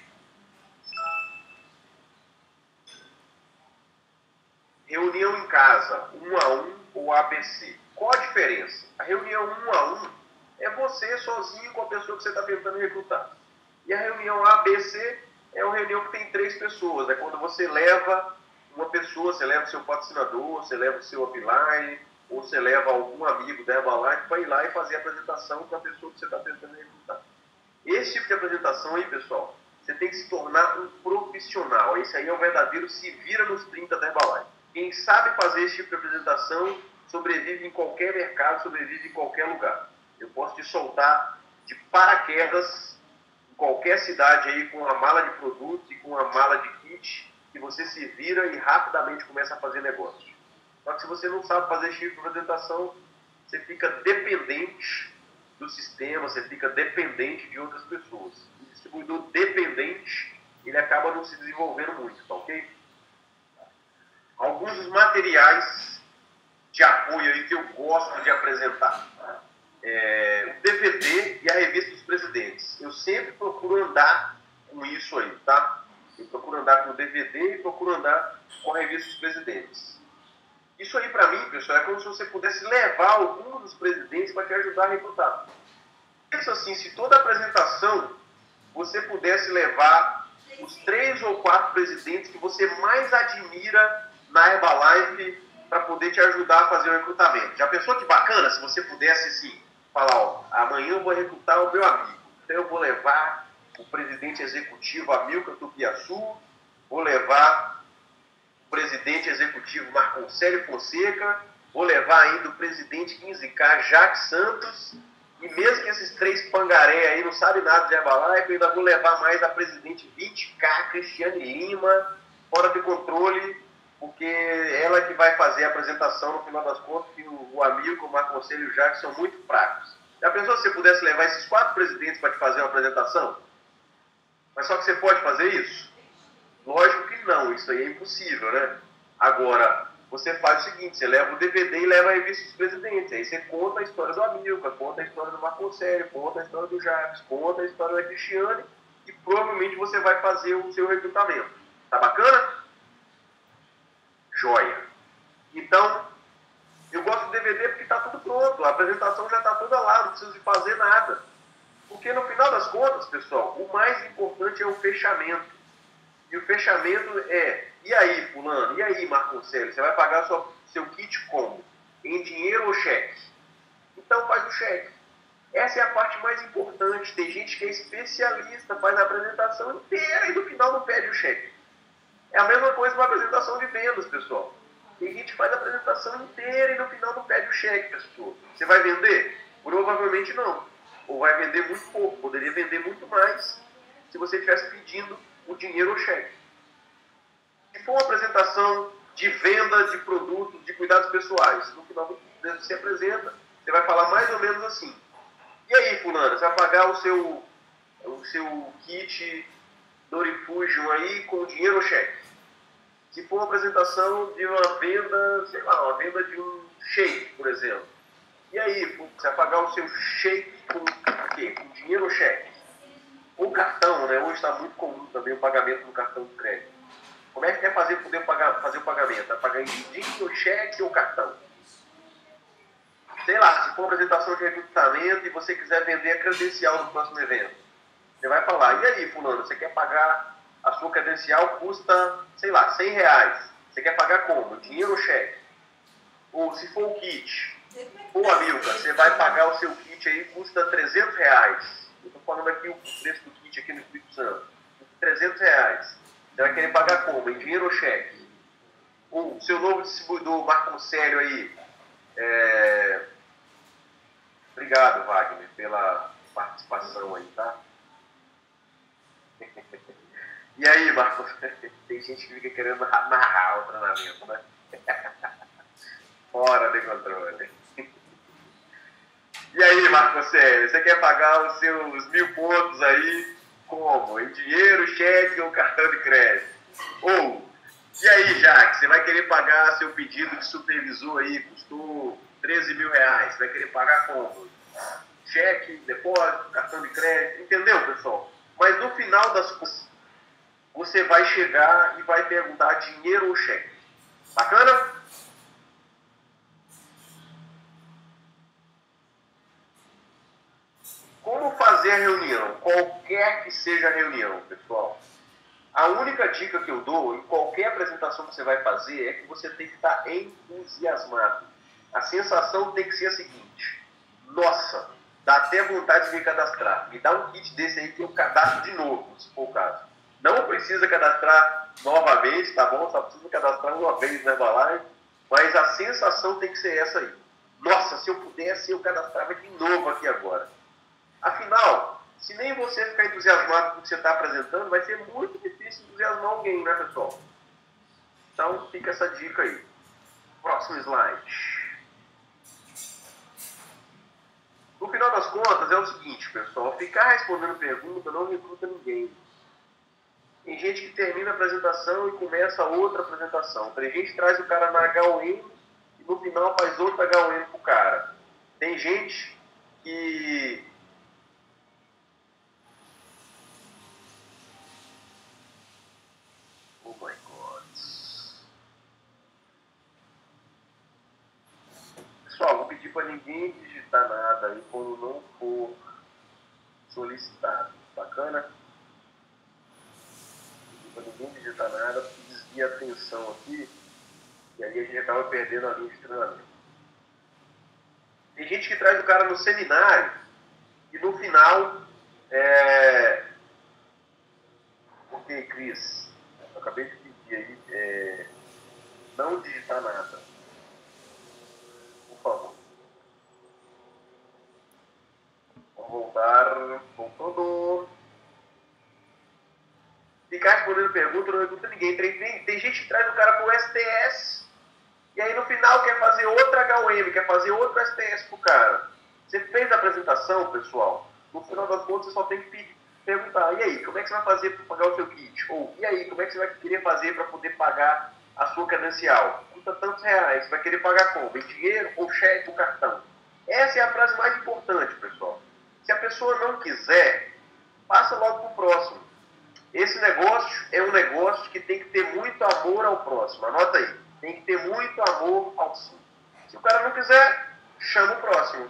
Reunião em casa, um a um ou A B C. Qual a diferença? A reunião um a um é você sozinho com a pessoa que você está tentando recrutar. E a reunião A B C é uma reunião que tem três pessoas. É quando você leva uma pessoa, você leva o seu patrocinador, você leva o seu upline, ou você leva algum amigo da Herbalife para ir lá e fazer a apresentação com a pessoa que você está tentando recrutar. Esse tipo de apresentação aí, pessoal, você tem que se tornar um profissional. Esse aí é o verdadeiro se vira nos trinta da Herbalife. Quem sabe fazer esse tipo de apresentação sobrevive em qualquer mercado, sobrevive em qualquer lugar. Eu posso te soltar de paraquedas em qualquer cidade aí com uma mala de produtos e com uma mala de kit que você se vira e rapidamente começa a fazer negócio. Só que se você não sabe fazer tipo de apresentação, você fica dependente do sistema, você fica dependente de outras pessoas. O distribuidor dependente, ele acaba não se desenvolvendo muito, tá ok? Alguns dos materiais de apoio aí que eu gosto de apresentar. É, o D V D e a revista dos presidentes. Eu sempre procuro andar com isso aí, tá? Eu procuro andar com o D V D e procuro andar com a revista dos presidentes. Isso aí, para mim, pessoal, é como se você pudesse levar algum dos presidentes para te ajudar a recrutar. Pensa assim, se toda apresentação você pudesse levar os três ou quatro presidentes que você mais admira na Herbalife para poder te ajudar a fazer o recrutamento. Já pensou que bacana se você pudesse, assim, falar, ó, amanhã eu vou recrutar o meu amigo. Então eu vou levar o presidente executivo Amilcar Tupiaçu, vou levar o presidente executivo Marconcelli Fonseca, vou levar ainda o presidente quinze K Jacques Santos, e mesmo que esses três pangaré aí não sabem nada de Herbalife, eu ainda vou levar mais a presidente vinte K Cristiane Lima, fora de controle, porque ela que vai fazer a apresentação no final das contas, que o, o Amilcar, o Marconcelli e o Jacques são muito fracos. Já pensou se você pudesse levar esses quatro presidentes para te fazer uma apresentação? Mas só que você pode fazer isso? Lógico que não, isso aí é impossível, né? Agora, você faz o seguinte, você leva o D V D e leva a revista dos presidentes. Aí você conta a história do Amilcar, conta a história do Marconcelli, conta a história do Jacques, conta a história da Cristiane e provavelmente você vai fazer o seu recrutamento. Tá bacana? Joia. Então, eu gosto do D V D porque está tudo pronto, a apresentação já está toda lá, não preciso de fazer nada. Porque no final das contas, pessoal, o mais importante é o fechamento. E o fechamento é, e aí, fulano, e aí, Marconcelli, você vai pagar sua, seu kit como? Em dinheiro ou cheque? Então faz o cheque. Essa é a parte mais importante. Tem gente que é especialista, faz a apresentação inteira e no final não pede o cheque. É a mesma coisa uma apresentação de vendas, pessoal. Tem gente que faz a apresentação inteira e no final não pede o cheque, pessoal. Você vai vender? Provavelmente não. Ou vai vender muito pouco. Poderia vender muito mais se você estivesse pedindo o dinheiro ou cheque. Se for uma apresentação de venda de produtos, de cuidados pessoais, no final do dia você apresenta, você vai falar mais ou menos assim. E aí, fulano, você vai pagar o seu, o seu kit Dorifusion aí com dinheiro ou cheque? Se for uma apresentação de uma venda, sei lá, uma venda de um shake, por exemplo. E aí, você vai pagar o seu shake com o quê? Com dinheiro ou cheque? Ou cartão, né? Hoje está muito comum também o pagamento no cartão de crédito. Como é que quer fazer, poder pagar, fazer o pagamento? Vai pagar em dinheiro, cheque ou cartão? Sei lá, se for uma apresentação de recrutamento e você quiser vender a credencial no próximo evento, você vai falar, e aí, fulano, você quer pagar a sua credencial, custa, sei lá, cem reais. Você quer pagar como? Dinheiro ou cheque? Ou se for o kit, ou Amilcar, você vai pagar o seu kit aí, custa trezentos reais. Eu estou falando aqui o preço do kit aqui no Espírito Santo. trezentos reais. Você vai querer pagar como? Em dinheiro ou cheque? O seu novo distribuidor, Marconcelli aí. É... Obrigado, Wagner, pela participação aí, tá? E aí, Marcos? Tem gente que fica querendo narrar o treinamento, né? Fora de controle. E aí, Marconcelli, você quer pagar os seus mil pontos aí como? Em dinheiro, cheque ou cartão de crédito? Ou, e aí, Jacques, você vai querer pagar seu pedido de supervisor aí, custou treze mil reais, você vai querer pagar como? Cheque, depósito, cartão de crédito, entendeu, pessoal? Mas no final das contas, você vai chegar e vai perguntar dinheiro ou cheque. Bacana? Como fazer a reunião? Qualquer que seja a reunião, pessoal. A única dica que eu dou em qualquer apresentação que você vai fazer é que você tem que estar entusiasmado. A sensação tem que ser a seguinte: nossa, dá até vontade de me cadastrar. Me dá um kit desse aí que eu cadastro de novo, se for o caso. Não precisa cadastrar novamente, tá bom? Só precisa cadastrar uma vez na Herbalife, mas a sensação tem que ser essa aí. Nossa, se eu pudesse, eu cadastrava de novo aqui agora. Afinal, se nem você ficar entusiasmado com o que você está apresentando, vai ser muito difícil entusiasmar alguém, né, pessoal? Então, fica essa dica aí. Próximo slide. No final das contas, é o seguinte, pessoal. Ficar respondendo pergunta não recruta ninguém. Tem gente que termina a apresentação e começa outra apresentação. Tem gente que traz o cara na H U M e no final faz outra H U M pro cara. Tem gente que... Oh my God. Pessoal, vou pedir para ninguém digitar nada aí quando não for solicitado. Bacana? Para ninguém digitar nada, porque desvia a atenção aqui e aí a gente acaba perdendo a linha de treinamento. Tem gente que traz o cara no seminário e no final é... Ok, Cris, eu acabei de pedir aí é... não digitar nada, por favor. Vamos voltar, voltando. Ficar respondendo pergunta não recruta ninguém. Tem, tem, tem gente que traz o cara pro S T S e aí no final quer fazer outra H U M, quer fazer outro S T S pro cara. Você fez a apresentação, pessoal, no final das contas você só tem que pedir, perguntar, e aí, como é que você vai fazer para pagar o seu kit? Ou, e aí, como é que você vai querer fazer para poder pagar a sua credencial? Custa tantos reais, você vai querer pagar como? Em dinheiro ou cheque ou cartão? Essa é a frase mais importante, pessoal. Se a pessoa não quiser, passa logo pro próximo. Esse negócio é um negócio que tem que ter muito amor ao próximo. Anota aí. Tem que ter muito amor ao sim. Se o cara não quiser, chama o próximo.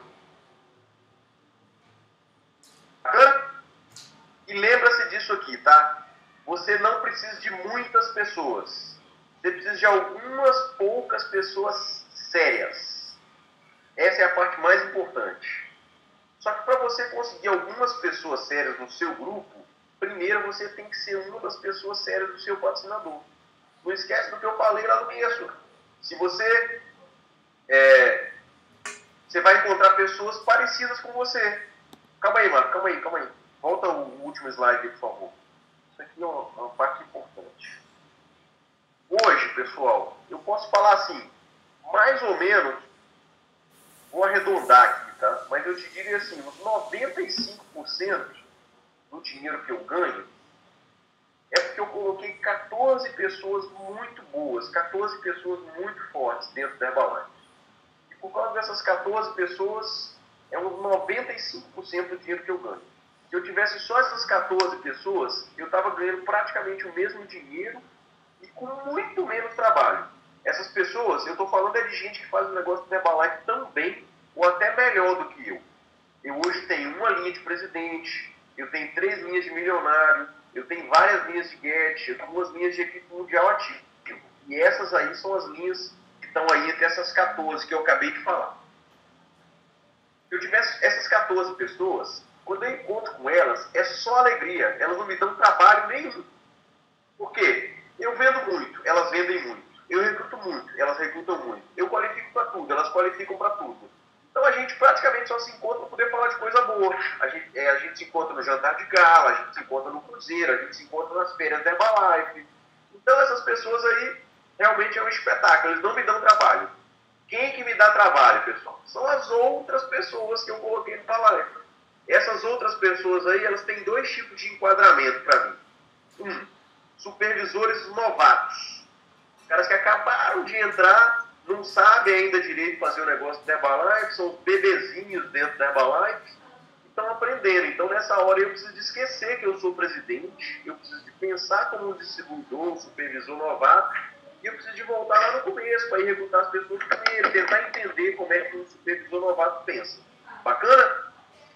Bacana? E lembra-se disso aqui, tá? Você não precisa de muitas pessoas. Você precisa de algumas poucas pessoas sérias. Essa é a parte mais importante. Só que para você conseguir algumas pessoas sérias no seu grupo, primeiro você tem que ser uma das pessoas sérias do seu patrocinador. Não esquece do que eu falei lá no começo. Se você, é, você vai encontrar pessoas parecidas com você. Calma aí, Marco, calma aí, calma aí. Volta o último slide, por favor. Isso aqui é uma, uma parte importante. Hoje, pessoal, eu posso falar assim, mais ou menos, vou arredondar aqui, tá? Mas eu te diria assim, uns noventa e cinco por cento do dinheiro que eu ganho é porque eu coloquei quatorze pessoas muito boas, quatorze pessoas muito fortes dentro da Herbalife. E por causa dessas quatorze pessoas, é uns noventa e cinco por cento do dinheiro que eu ganho. Se eu tivesse só essas quatorze pessoas, eu estava ganhando praticamente o mesmo dinheiro e com muito menos trabalho. Essas pessoas, eu estou falando é de gente que faz o negócio da Herbalife tão bem ou até melhor do que eu. Eu hoje tenho uma linha de presidente, eu tenho três linhas de milionário, eu tenho várias linhas de Get, eu tenho duas linhas de equipe mundial ativo. E essas aí são as linhas que estão aí entre essas quatorze que eu acabei de falar. Se eu tivesse essas quatorze pessoas, quando eu encontro com elas, é só alegria. Elas não me dão trabalho nenhum. Por quê? Eu vendo muito, elas vendem muito. Eu recruto muito, elas recrutam muito. Eu qualifico para tudo, elas qualificam para tudo. Então a gente praticamente só se encontra para poder falar de coisa boa. A gente, é, a gente se encontra no jantar de gala, a gente se encontra no cruzeiro, a gente se encontra nas feiras da Herbalife. Então essas pessoas aí realmente é um espetáculo, eles não me dão trabalho. Quem que me dá trabalho, pessoal? São as outras pessoas que eu coloquei no Herbalife. Essas outras pessoas aí, elas têm dois tipos de enquadramento para mim. Um, supervisores novatos. Caras que acabaram de entrar, não sabem ainda direito fazer o negócio da Herbalife, são os bebezinhos dentro da Herbalife, estão aprendendo. Então, nessa hora, eu preciso de esquecer que eu sou presidente, eu preciso de pensar como um distribuidor, um supervisor novato, e eu preciso de voltar lá no começo, para ir recrutar as pessoas primeiro, tentar entender como é que um supervisor novato pensa. Bacana?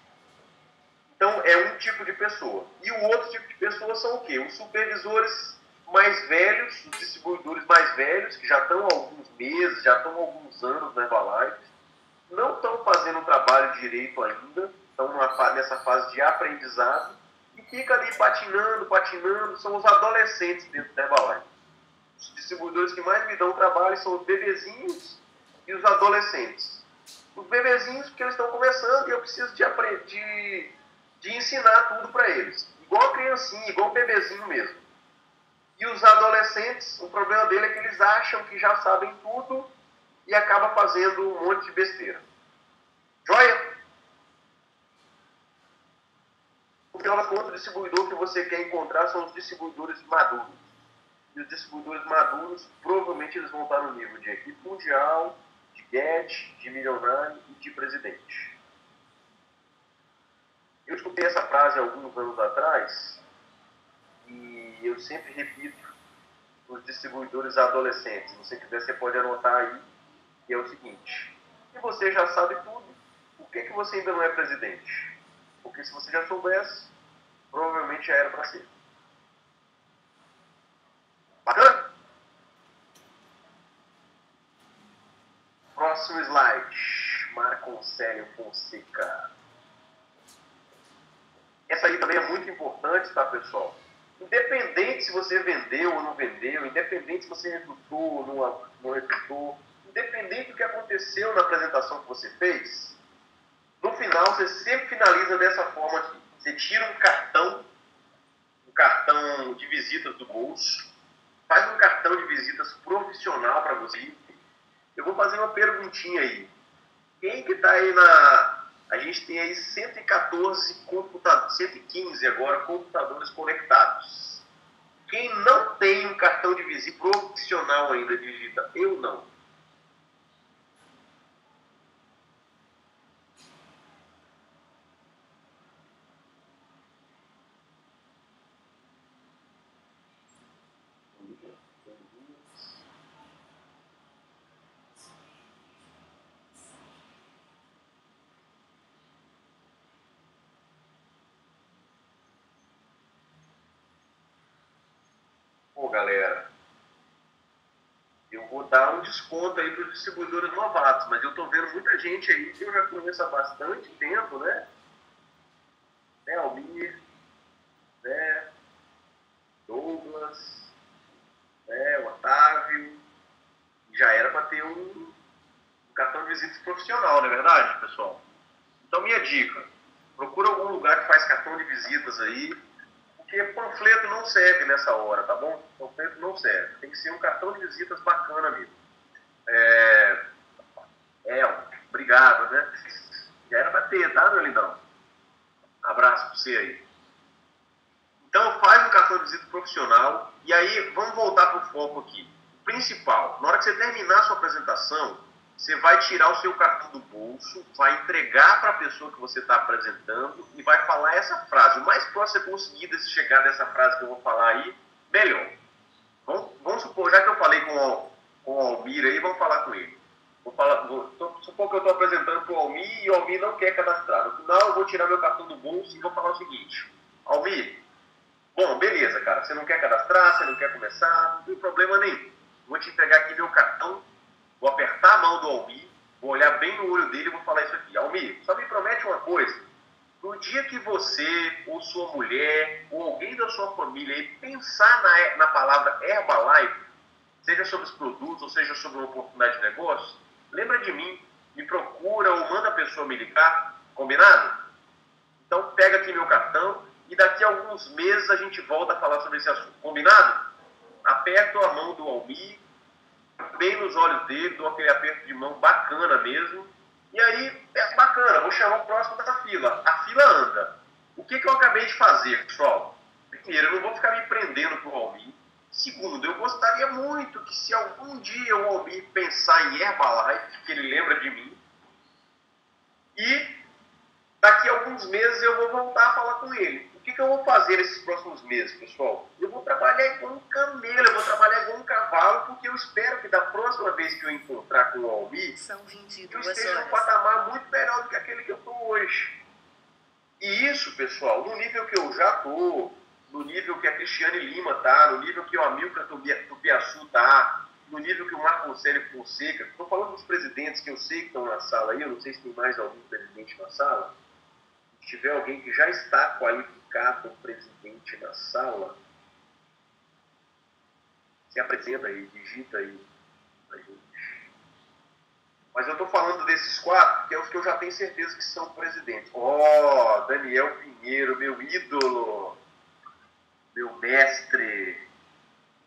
Então, é um tipo de pessoa. E o outro tipo de pessoa são o quê? Os supervisores mais velhos, os distribuidores mais velhos, que já estão há alguns meses, já estão há alguns anos na Herbalife, não estão fazendo um trabalho direito ainda, estão numa, nessa fase de aprendizado, e fica ali patinando, patinando, são os adolescentes dentro da Herbalife. Os distribuidores que mais me dão trabalho são os bebezinhos e os adolescentes. Os bebezinhos, porque eles estão começando e eu preciso de, de, de ensinar tudo para eles. Igual a criancinha, igual o bebezinho mesmo. E os adolescentes, o problema dele é que eles acham que já sabem tudo e acaba fazendo um monte de besteira. Joia? No final das contas, o distribuidor que você quer encontrar são os distribuidores maduros. E os distribuidores maduros, provavelmente eles vão estar no nível de equipe mundial, de Guedes, de milionário e de presidente. Eu escutei essa frase alguns anos atrás e eu sempre repito os distribuidores adolescentes. Se você quiser, você pode anotar aí, que é o seguinte: se você já sabe tudo, por que, que você ainda não é presidente? Porque se você já soubesse, provavelmente já era para ser. Bacana? Próximo slide. Marconcelio Fonseca. Essa aí também é muito importante, tá, pessoal? Independente se você vendeu ou não vendeu, independente se você recrutou ou não, não recrutou, independente do que aconteceu na apresentação que você fez, no final você sempre finaliza dessa forma aqui. Você tira um cartão, um cartão de visitas do bolso, faz um cartão de visitas profissional para você. Eu vou fazer uma perguntinha aí. Quem que está aí na... A gente tem aí cento e quatorze computadores, cento e quinze agora computadores conectados. Quem não tem um cartão de visita profissional ainda, digita eu não. Pô, galera, eu vou dar um desconto aí para os distribuidores novatos, mas eu estou vendo muita gente aí que eu já conheço há bastante tempo, né? Né, Almir, né, Douglas, né, Otávio. Já era para ter um, um cartão de visitas profissional, não é verdade, pessoal? Então, minha dica, procura algum lugar que faz cartão de visitas aí, porque panfleto não serve nessa hora, tá bom? Panfleto não serve. Tem que ser um cartão de visitas bacana mesmo. É, é obrigado, né? Já era para ter, tá, meu lindão? Abraço para você aí. Então, faz um cartão de visita profissional e aí vamos voltar para o foco aqui. O principal, na hora que você terminar a sua apresentação, você vai tirar o seu cartão do bolso, vai entregar para a pessoa que você está apresentando e vai falar essa frase. O mais próximo você conseguir desse, chegar dessa frase que eu vou falar aí, melhor. Vamos, vamos supor, já que eu falei com o, com o Almir aí, vamos falar com ele. Vou falar, vou, tô, supor que eu estou apresentando para o Almir e o Almir não quer cadastrar. No final, eu vou tirar meu cartão do bolso e vou falar o seguinte: Almir, bom, beleza, cara, você não quer cadastrar, você não quer começar, não tem problema nenhum. Vou te entregar aqui meu cartão. Vou apertar a mão do Almir, vou olhar bem no olho dele e vou falar isso aqui. Almir, só me promete uma coisa. No dia que você, ou sua mulher, ou alguém da sua família aí pensar na, na palavra Herbalife, seja sobre os produtos, ou seja sobre uma oportunidade de negócio, lembra de mim, me procura ou manda a pessoa me ligar, combinado? Então pega aqui meu cartão e daqui a alguns meses a gente volta a falar sobre esse assunto, combinado? Aperto a mão do Almir, bem nos olhos dele, dou aquele aperto de mão bacana mesmo, e aí é bacana, vou chamar o próximo da fila. A fila anda. O que, que eu acabei de fazer, pessoal? Primeiro, eu não vou ficar me prendendo com o Almir. Segundo, eu gostaria muito que se algum dia o Almir pensar em Herbalife, que ele lembra de mim, e daqui a alguns meses eu vou voltar a falar com ele. O que, que eu vou fazer nesses próximos meses, pessoal? Eu vou trabalhar igual um camelo, eu vou trabalhar igual um cavalo, porque eu espero que da próxima vez que eu encontrar com o Almir, eu esteja num patamar muito melhor do que aquele que eu estou hoje. E isso, pessoal, no nível que eu já estou, no nível que a Cristiane Lima está, no nível que o Amilcar Tupiaçu está, no nível que o Marconcelio Fonseca, estou falando dos presidentes que eu sei que estão na sala aí, eu não sei se tem mais algum presidente na sala. Se tiver alguém que já está qualificado presidente na sala, se apresenta aí, digita aí pra gente. Mas eu estou falando desses quatro, que é os que eu já tenho certeza que são presidentes. Ó, oh, Daniel Pinheiro, meu ídolo, meu mestre,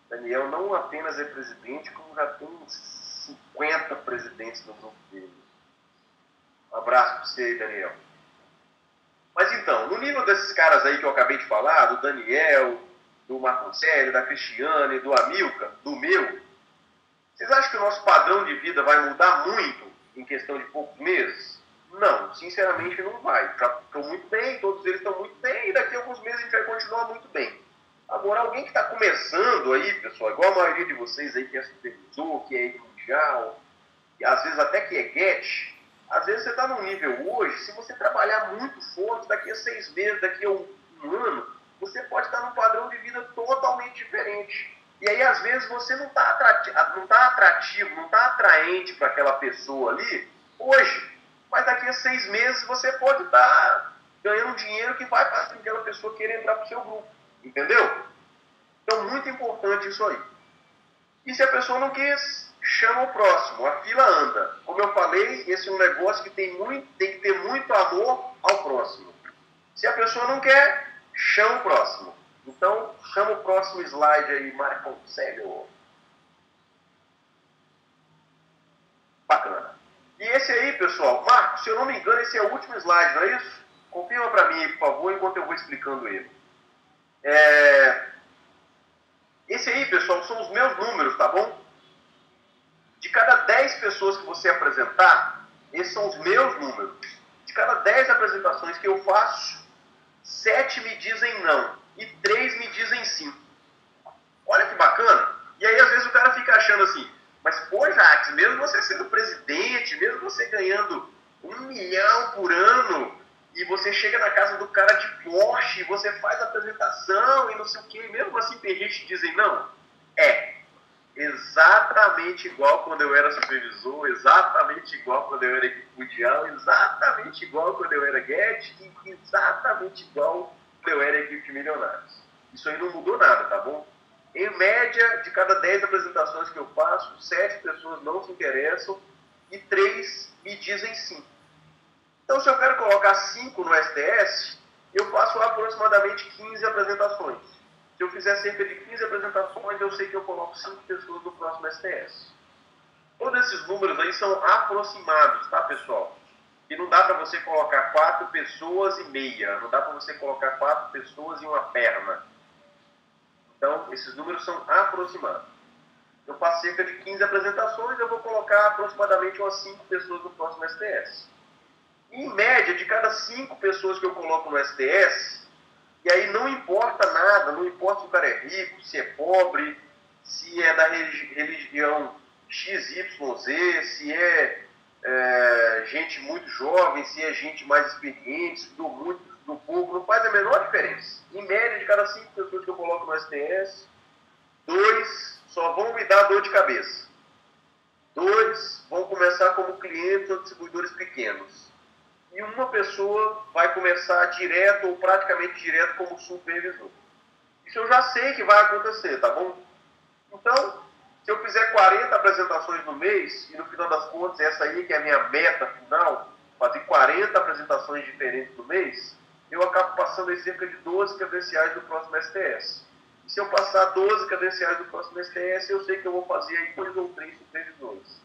Daniel não apenas é presidente, como já tem uns cinquenta presidentes no grupo dele. Um abraço para você aí, Daniel. Mas então, no nível desses caras aí que eu acabei de falar, do Daniel, do Marco Célio, da Cristiane, do Amilcar, do meu, vocês acham que o nosso padrão de vida vai mudar muito em questão de poucos meses? Não, sinceramente não vai. Já estão muito bem, todos eles estão muito bem, e daqui a alguns meses a gente vai continuar muito bem. Agora, alguém que está começando aí, pessoal, igual a maioria de vocês aí que é supervisor, que é mundial, e às vezes até que é get, às vezes você está num nível hoje, se você trabalhar muito forte, daqui a seis meses, daqui a um, um ano, você pode estar num padrão de vida totalmente diferente. E aí, às vezes, você não está atrativo, não tá atrativo, não está atraente para aquela pessoa ali hoje, mas daqui a seis meses você pode estar ganhando dinheiro que vai fazer com que aquela pessoa queira entrar para o seu grupo. Entendeu? Então, muito importante isso aí. E se a pessoa não quis, chama o próximo. A fila anda. Como eu falei, esse é um negócio que tem, muito, tem que ter muito amor ao próximo. Se a pessoa não quer, chama o próximo. Então, chama o próximo slide aí, Marco Célio. Bacana. E esse aí, pessoal, Marco, se eu não me engano, esse é o último slide, não é isso? Confirma para mim, por favor, enquanto eu vou explicando ele. É... Esse aí, pessoal, são os meus números, tá bom? De cada dez pessoas que você apresentar, esses são os meus números. De cada dez apresentações que eu faço, sete me dizem não e três me dizem sim. Olha que bacana. E aí, às vezes, o cara fica achando assim, mas, pô, Jacques, mesmo você sendo presidente, mesmo você ganhando um milhão por ano, e você chega na casa do cara de Porsche, você faz a apresentação e não sei o quê, mesmo assim tem gente que dizem não. É exatamente igual quando eu era supervisor, exatamente igual quando eu era equipe mundial, exatamente igual quando eu era Get e exatamente igual quando eu era equipe de milionários. Isso aí não mudou nada, tá bom? Em média, de cada dez apresentações que eu faço, sete pessoas não se interessam e três me dizem sim. Então, se eu quero colocar cinco no S T S, eu faço aproximadamente quinze apresentações. Se eu fizer cerca de quinze apresentações, eu sei que eu coloco cinco pessoas no próximo S T S. Todos esses números aí são aproximados, tá, pessoal? E não dá para você colocar quatro pessoas e meia, não dá para você colocar quatro pessoas e uma perna. Então, esses números são aproximados. Eu faço cerca de quinze apresentações, eu vou colocar aproximadamente umas cinco pessoas no próximo S T S. Em média, de cada cinco pessoas que eu coloco no S T S, e aí não importa nada, não importa se o cara é rico, se é pobre, se é da religião X Y Z, se é, é gente muito jovem, se é gente mais experiente, estudou muito, estudou pouco, não faz a menor diferença. Em média, de cada cinco pessoas que eu coloco no S T S, dois só vão me dar dor de cabeça. Dois vão começar como clientes ou distribuidores pequenos. E uma pessoa vai começar direto ou praticamente direto como supervisor. Isso eu já sei que vai acontecer, tá bom? Então, se eu fizer quarenta apresentações no mês, e no final das contas, essa aí que é a minha meta final, fazer quarenta apresentações diferentes no mês, eu acabo passando aí cerca de doze credenciais do próximo S T S. E se eu passar doze credenciais do próximo S T S, eu sei que eu vou fazer aí dois ou três supervisores.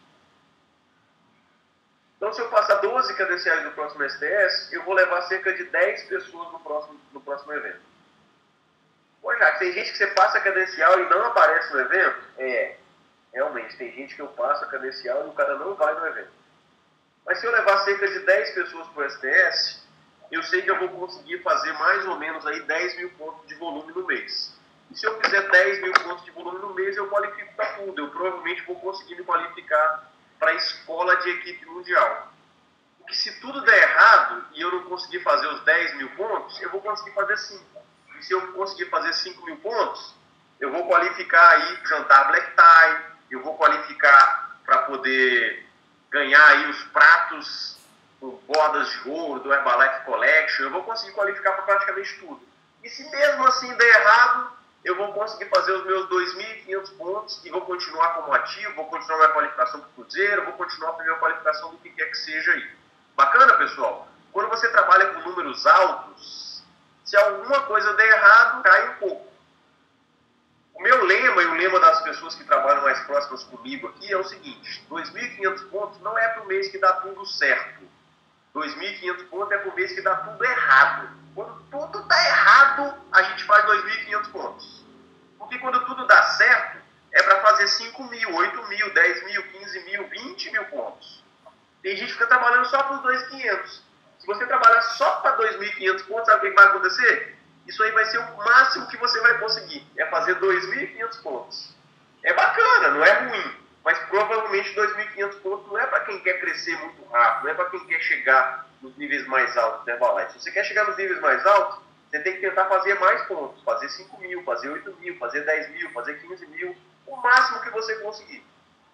Então, se eu passar doze credenciais do próximo S T S, eu vou levar cerca de dez pessoas no próximo, no próximo evento. Pô, já, tem gente que você passa a credencial e não aparece no evento? É, realmente, tem gente que eu passo a credencial e o cara não vai no evento. Mas se eu levar cerca de dez pessoas para o S T S, eu sei que eu vou conseguir fazer mais ou menos aí dez mil pontos de volume no mês. E se eu fizer dez mil pontos de volume no mês, eu qualifico para tudo. Eu provavelmente vou conseguir me qualificar para a escola de equipe mundial. Porque se tudo der errado e eu não conseguir fazer os dez mil pontos, eu vou conseguir fazer cinco. E se eu conseguir fazer cinco mil pontos, eu vou qualificar aí jantar black tie, eu vou qualificar para poder ganhar aí os pratos com bordas de ouro do Herbalife Collection, eu vou conseguir qualificar para praticamente tudo. E se mesmo assim der errado, eu vou conseguir fazer os meus dois mil e quinhentos pontos e vou continuar como ativo, vou continuar minha qualificação para o Cruzeiro, vou continuar a minha qualificação do que quer que seja aí. Bacana, pessoal? Quando você trabalha com números altos, se alguma coisa der errado, cai um pouco. O meu lema e o lema das pessoas que trabalham mais próximas comigo aqui é o seguinte: dois mil e quinhentos pontos não é para o mês que dá tudo certo. dois mil e quinhentos pontos é para o mês que dá tudo errado. Quando tudo está errado, a gente faz dois mil e quinhentos pontos. Porque quando tudo dá certo, é para fazer cinco mil, oito mil, dez mil, quinze mil, vinte mil pontos. Tem gente que fica trabalhando só para os dois mil e quinhentos. Se você trabalhar só para dois mil e quinhentos pontos, sabe o que vai acontecer? Isso aí vai ser o máximo que você vai conseguir. É fazer dois mil e quinhentos pontos. É bacana, não é ruim. Mas provavelmente dois mil e quinhentos pontos não é para quem quer crescer muito rápido. Não é para quem quer chegar nos níveis mais altos da Herbalife. Se você quer chegar nos níveis mais altos, você tem que tentar fazer mais pontos. Fazer cinco mil, fazer oito mil, fazer dez mil, fazer quinze mil. O máximo que você conseguir.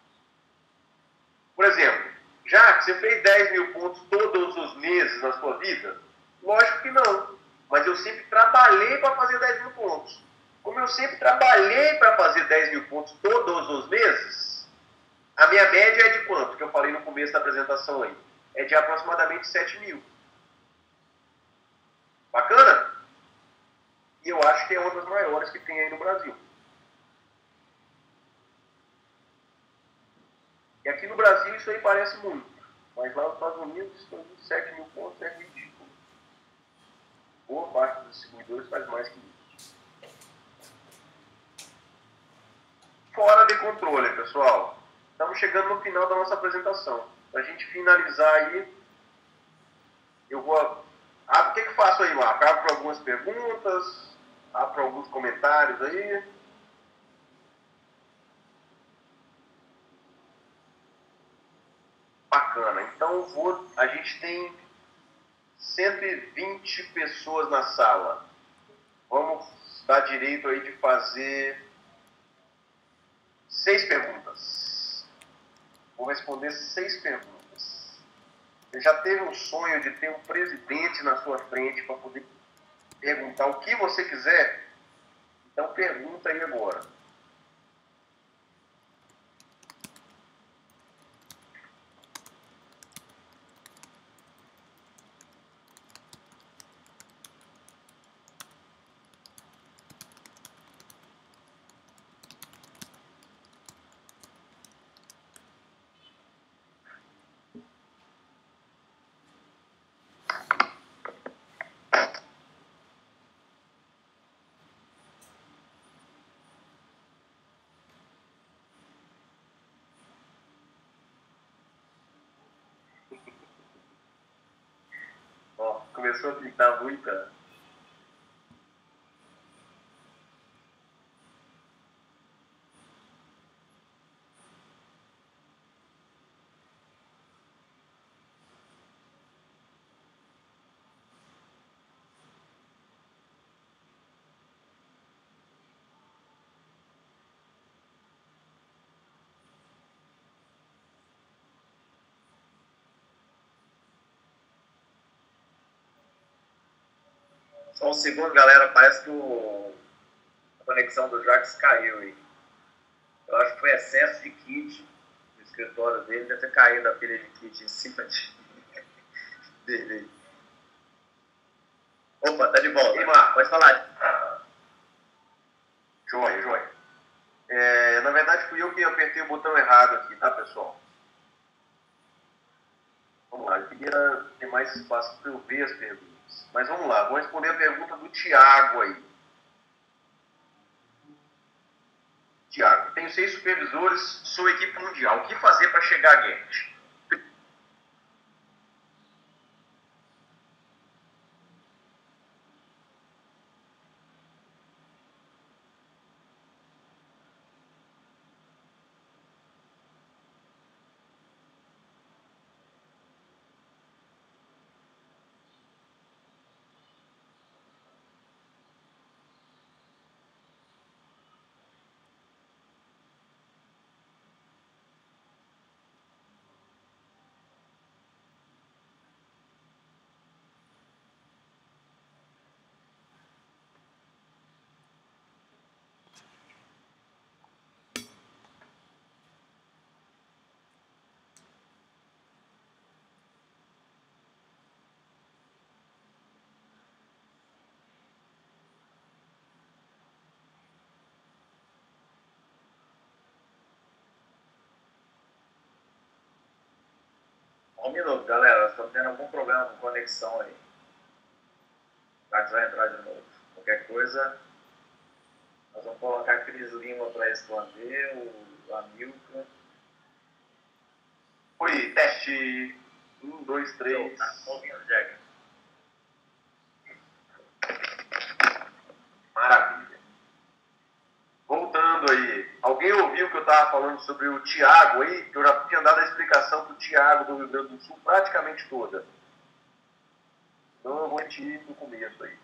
Por exemplo, já que você fez dez mil pontos todos os meses na sua vida? Lógico que não. Mas eu sempre trabalhei para fazer dez mil pontos. Como eu sempre trabalhei para fazer dez mil pontos todos os meses, a minha média é de quanto? Que eu falei no começo da apresentação aí. É de aproximadamente sete mil. Bacana? E eu acho que é uma das maiores que tem aí no Brasil. E aqui no Brasil isso aí parece muito. Mas lá nos Estados Unidos, sete mil pontos é ridículo. Boa parte dos distribuidores faz mais que isso. Fora de controle, pessoal. Estamos chegando no final da nossa apresentação. Para a gente finalizar aí, eu vou... Ah, o que que faço aí, Marco? Abro para algumas perguntas, abro para alguns comentários aí. Bacana. Então, vou... a gente tem cento e vinte pessoas na sala. Vamos dar direito aí de fazer seis perguntas. Vou responder seis perguntas. Você já teve um sonho de ter um presidente na sua frente para poder perguntar o que você quiser? Então pergunta aí agora. Ó, começou a pintar muita. Só um segundo, galera. Parece que o... a conexão do Jacques caiu aí. Eu acho que foi excesso de kit no escritório dele. Deve ter caído a pilha de kit em cima de... dele. Opa, tá de volta. E, Marco? Pode falar. Joia, joia. É, na verdade, fui eu que apertei o botão errado aqui, tá, pessoal? Vamos lá, eu queria ter mais espaço para eu ver as perguntas. Mas vamos lá, vou responder a pergunta do Tiago aí. Tiago, tenho seis supervisores, sou equipe mundial. O que fazer para chegar a Gantt? Um minuto, galera. Estamos tendo algum problema com conexão aí. O Jacques vai entrar de novo. Qualquer coisa, nós vamos colocar a Cris Lima para responder, o Amilcar. Oi, teste. Um, dois, três. Tá ouvindo, Jack? Maravilha. Voltando aí. Alguém ouviu que eu estava falando sobre o Thiago aí? Que eu já tinha dado a explicação do Thiago do Rio Grande do Sul praticamente toda. Então eu vou repetir do começo aí.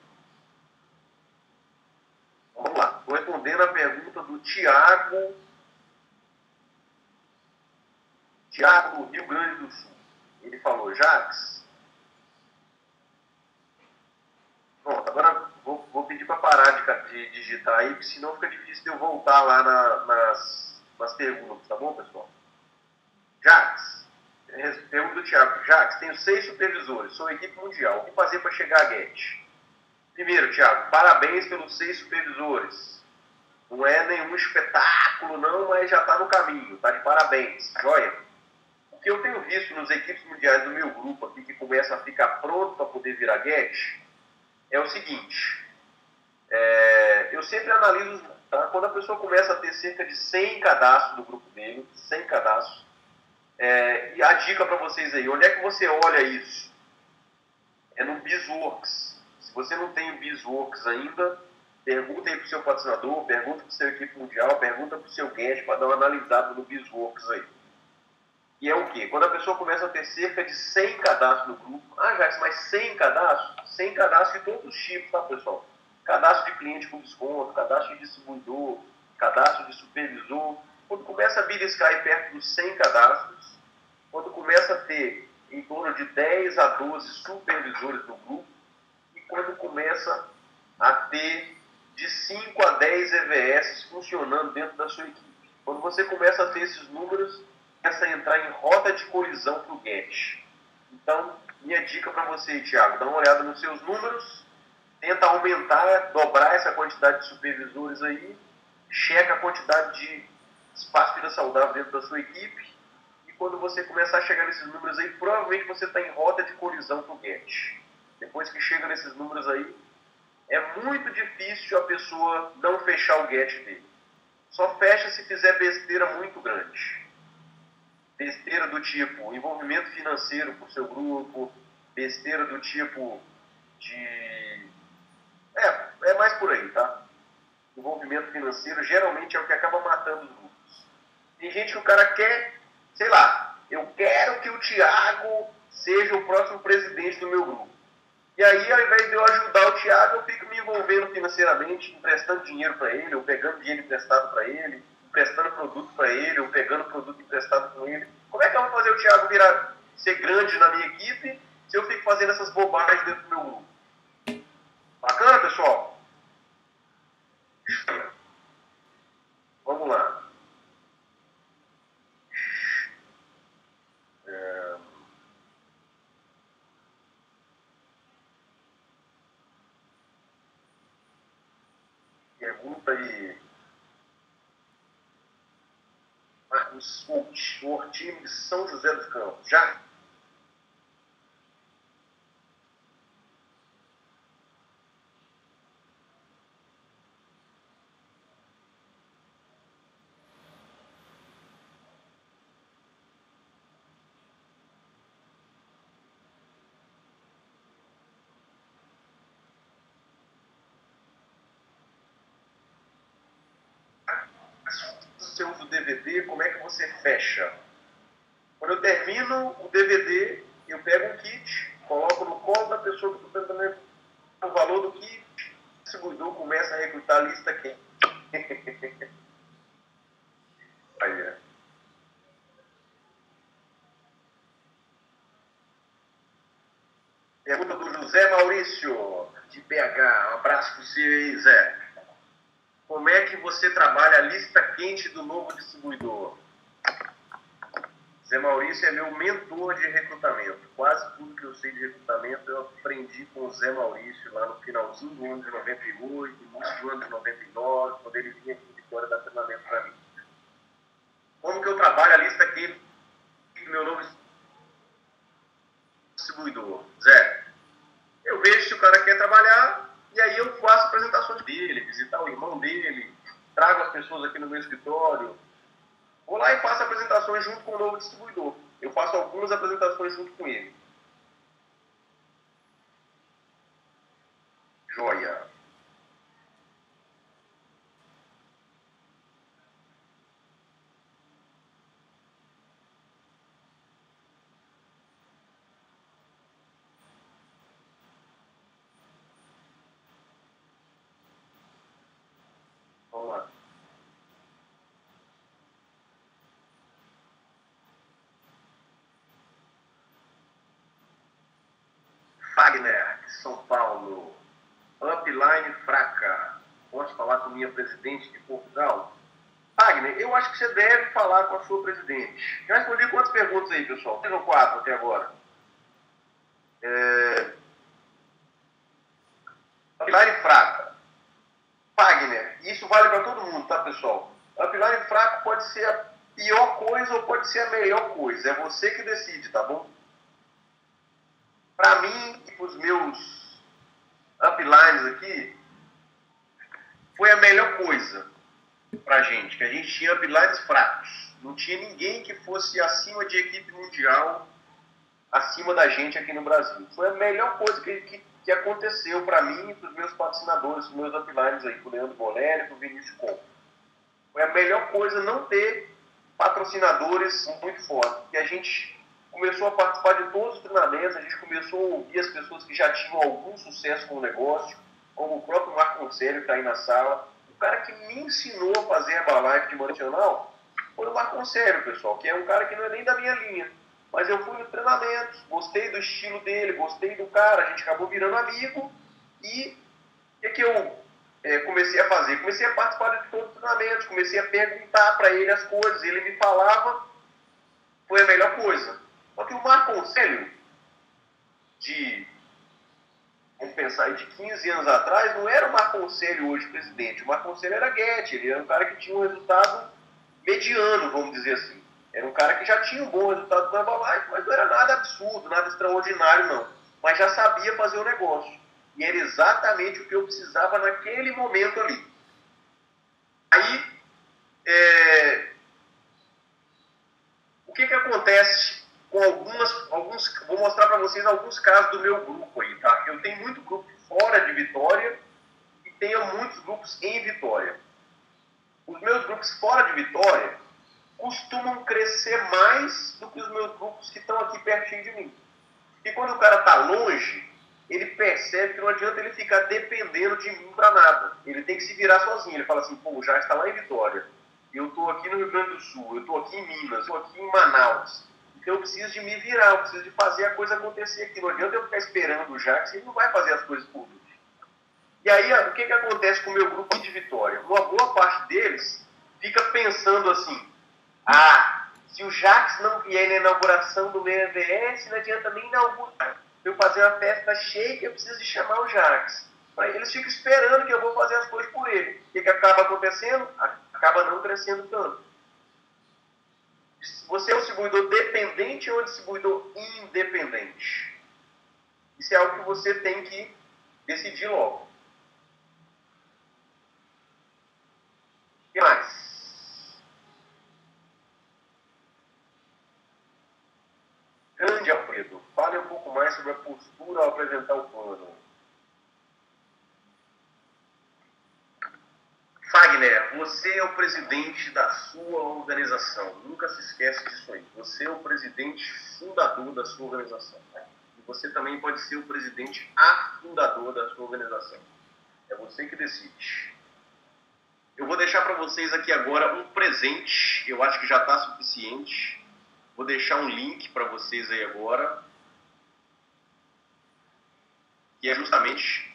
Vamos lá. Estou respondendo a pergunta do Thiago. Thiago do Rio Grande do Sul. Ele falou, Jacques. Pronto, agora vou, vou pedir para parar de, de digitar aí, porque senão fica difícil de eu voltar lá na, nas, nas perguntas, tá bom, pessoal? Jacques, pergunta do Thiago. Jacques, tenho seis supervisores, sou equipe mundial. O que fazer para chegar a Get? Primeiro, Thiago, parabéns pelos seis supervisores. Não é nenhum espetáculo, não, mas já está no caminho, tá de parabéns. Joia? O que eu tenho visto nos equipes mundiais do meu grupo aqui, que começa a ficar pronto para poder virar Get, é o seguinte, é, eu sempre analiso, tá? Quando a pessoa começa a ter cerca de cem cadastros no grupo dele, cem cadastros, é, e a dica para vocês aí, onde é que você olha isso? É no BizWorks. Se você não tem o BizWorks ainda, pergunta aí para o seu patrocinador, pergunta para o seu equipe mundial, pergunta para o seu Get para dar uma analisada no BizWorks aí. E é o quê? Quando a pessoa começa a ter cerca de cem cadastros no grupo, ah, Jacques, mas cem cadastros? cem cadastros de todos os tipos, tá, pessoal? Cadastro de cliente com desconto, cadastro de distribuidor, cadastro de supervisor. Quando começa a beliscar aí perto dos cem cadastros, quando começa a ter em torno de dez a doze supervisores no grupo, e quando começa a ter de cinco a dez E V S funcionando dentro da sua equipe. Quando você começa a ter esses números, começa a entrar em rota de colisão para o Get. Então, minha dica para você, Thiago, dá uma olhada nos seus números, tenta aumentar, dobrar essa quantidade de supervisores aí, checa a quantidade de espaço de vida saudável dentro da sua equipe, e quando você começar a chegar nesses números aí, provavelmente você está em rota de colisão para o Get. Depois que chega nesses números aí, é muito difícil a pessoa não fechar o Get dele. Só fecha se fizer besteira muito grande. Besteira do tipo envolvimento financeiro para o seu grupo, besteira do tipo de... É, é mais por aí, tá? Envolvimento financeiro geralmente é o que acaba matando os grupos. Tem gente que o cara quer, sei lá, eu quero que o Thiago seja o próximo presidente do meu grupo. E aí, ao invés de eu ajudar o Thiago, eu fico me envolvendo financeiramente, emprestando dinheiro para ele, ou pegando dinheiro emprestado para ele, emprestando produto para ele, ou pegando produto emprestado com ele. Como é que eu vou fazer o Thiago virar, ser grande na minha equipe, se eu fico fazendo essas bobagens dentro do meu grupo? Bacana, pessoal? Vamos lá. É... Pergunta aí. Marcos Fonte, o time de São José dos Campos. Já? Você usa o D V D, como é que você fecha? Quando eu termino o D V D, eu pego um kit, coloco no colo da pessoa que está tentando o valor do kit, o distribuidor começa a recrutar a lista quem? Aí é. Pergunta do José Maurício, de B H. Um abraço para você aí, Zé. Como é que você trabalha a lista quente do novo distribuidor? Zé Maurício é meu mentor de recrutamento. Quase tudo que eu sei de recrutamento eu aprendi com o Zé Maurício lá no finalzinho do ano de noventa e oito, início do ano de noventa e nove, quando ele vinha aqui em Vitória dar treinamento para mim. Como que eu trabalho a lista quente do meu novo distribuidor? Zé, eu vejo se o cara quer trabalhar e aí eu faço apresentações dele, visitar o irmão dele, trago as pessoas aqui no meu escritório, vou lá e faço apresentações junto com o novo distribuidor. Eu faço algumas apresentações junto com ele. Joia. Vamos lá. Fagner, São Paulo. Upline fraca. Posso falar com minha presidente de Portugal? Fagner, eu acho que você deve falar com a sua presidente. Já respondi quantas perguntas aí, pessoal? Três ou quatro até agora? É... Upline fraca. Fagner, isso vale para todo mundo, tá, pessoal? Upline fraco pode ser a pior coisa ou pode ser a melhor coisa. É você que decide, tá bom? Para mim e para os meus uplines aqui, foi a melhor coisa pra gente, que a gente tinha uplines fracos. Não tinha ninguém que fosse acima de equipe mundial, acima da gente aqui no Brasil. Foi a melhor coisa que, que, que aconteceu para mim e para os meus patrocinadores, os meus uplines aí, pro Leandro Boleri e pro Vinícius Com. Foi a melhor coisa não ter patrocinadores muito fortes, que a gente começou a participar de todos os treinamentos, a gente começou a ouvir as pessoas que já tinham algum sucesso com o negócio, como o próprio Marco Conselho, que está aí na sala. O cara que me ensinou a fazer a Herbalife de Nacional foi o Marco Conselho, pessoal, que é um cara que não é nem da minha linha. Mas eu fui no treinamento, gostei do estilo dele, gostei do cara, a gente acabou virando amigo. E o que, que eu é, comecei a fazer? Comecei a participar de todos os treinamentos, comecei a perguntar para ele as coisas, ele me falava, foi a melhor coisa. Só que o Marco Conselho, de, vamos pensar aí, de quinze anos atrás, não era o Marco Conselho hoje presidente. O Marco Conselho era Guedes, ele era um cara que tinha um resultado mediano, vamos dizer assim. Era um cara que já tinha um bom resultado no Herbalife, mas não era nada absurdo, nada extraordinário, não. Mas já sabia fazer o negócio. E era exatamente o que eu precisava naquele momento ali. Aí, é... o que que acontece com algumas, alguns, vou mostrar para vocês alguns casos do meu grupo aí, tá? Eu tenho muito grupo fora de Vitória e tenho muitos grupos em Vitória. Os meus grupos fora de Vitória costumam crescer mais do que os meus grupos que estão aqui pertinho de mim. E quando o cara está longe, ele percebe que não adianta ele ficar dependendo de mim para nada. Ele tem que se virar sozinho. Ele fala assim, pô, já está lá em Vitória. Eu estou aqui no Rio Grande do Sul, eu estou aqui em Minas, eu estou aqui em Manaus. Então eu preciso de me virar, eu preciso de fazer a coisa acontecer aqui. Não adianta eu ficar esperando o Jacques, ele não vai fazer as coisas por mim. E aí, o que, que acontece com o meu grupo de Vitória? Uma boa parte deles fica pensando assim, ah, se o Jacques não vier na inauguração do meu E V S, não adianta nem inaugurar. Eu fazer uma festa cheia, eu preciso de chamar o Jacques. Aí eles ficam esperando que eu vou fazer as coisas por ele. O que, que acaba acontecendo? Acaba não crescendo tanto. Você é um distribuidor dependente ou um distribuidor independente? Isso é algo que você tem que decidir logo. O que mais? Grande Alfredo, fale um pouco mais sobre a postura ao apresentar o plano. Fagner, você é o presidente da sua organização. Nunca se esquece disso aí. Você é o presidente fundador da sua organização. E você também pode ser o presidente afundador da sua organização. É você que decide. Eu vou deixar para vocês aqui agora um presente. Eu acho que já está suficiente. Vou deixar um link para vocês aí agora. Que é justamente...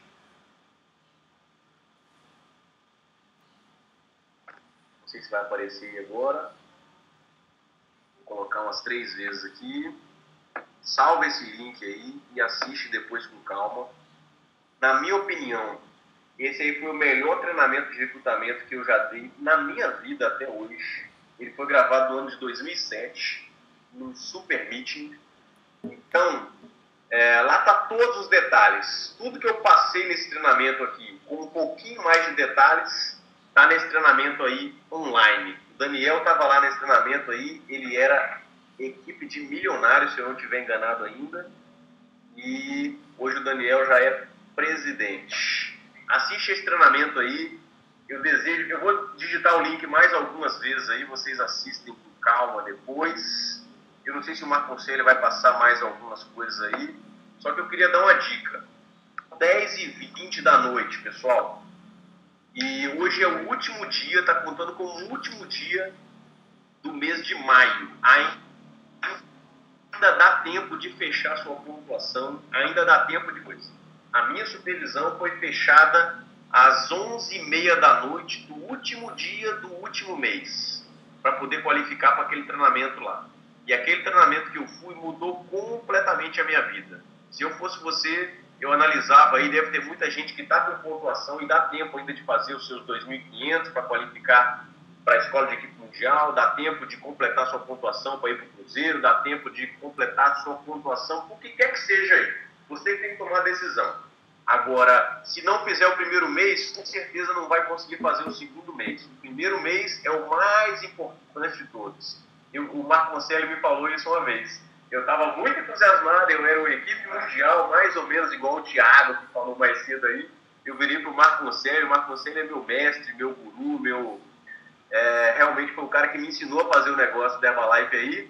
Não sei se vai aparecer aí agora. Vou colocar umas três vezes aqui. Salva esse link aí e assiste depois com calma. Na minha opinião, esse aí foi o melhor treinamento de recrutamento que eu já dei na minha vida até hoje. Ele foi gravado no ano de dois mil e sete, num super meeting. Então, É, lá tá todos os detalhes. Tudo que eu passei nesse treinamento aqui, com um pouquinho mais de detalhes, tá nesse treinamento aí online. O Daniel estava lá nesse treinamento aí, ele era equipe de milionários, se eu não estiver enganado ainda, e hoje o Daniel já é presidente. Assiste esse treinamento aí, eu desejo, eu vou digitar o link mais algumas vezes aí, vocês assistem com calma depois. Eu não sei se o Marco Conselho vai passar mais algumas coisas aí, só que eu queria dar uma dica. dez e vinte da noite, pessoal. E hoje é o último dia, está contando como o último dia do mês de maio. Ainda dá tempo de fechar sua pontuação, ainda dá tempo de coisa. A minha supervisão foi fechada às onze e meia da noite do último dia do último mês, para poder qualificar para aquele treinamento lá. E aquele treinamento que eu fui mudou completamente a minha vida. Se eu fosse você, eu analisava aí, deve ter muita gente que está com pontuação e dá tempo ainda de fazer os seus dois mil e quinhentos para qualificar para a escola de equipe mundial, dá tempo de completar sua pontuação para ir para o Cruzeiro, dá tempo de completar sua pontuação, o que quer que seja aí. Você tem que tomar a decisão. Agora, se não fizer o primeiro mês, com certeza não vai conseguir fazer o segundo mês. O primeiro mês é o mais importante de todos. Eu, o Marco Conselho me falou isso uma vez. Eu estava muito entusiasmado, eu era uma equipe mundial, mais ou menos igual o Thiago, que falou mais cedo aí. Eu virei para o Marco Conselho, o Marco Conselho é meu mestre, meu guru, meu... É, realmente foi o cara que me ensinou a fazer o negócio da Herbalife aí.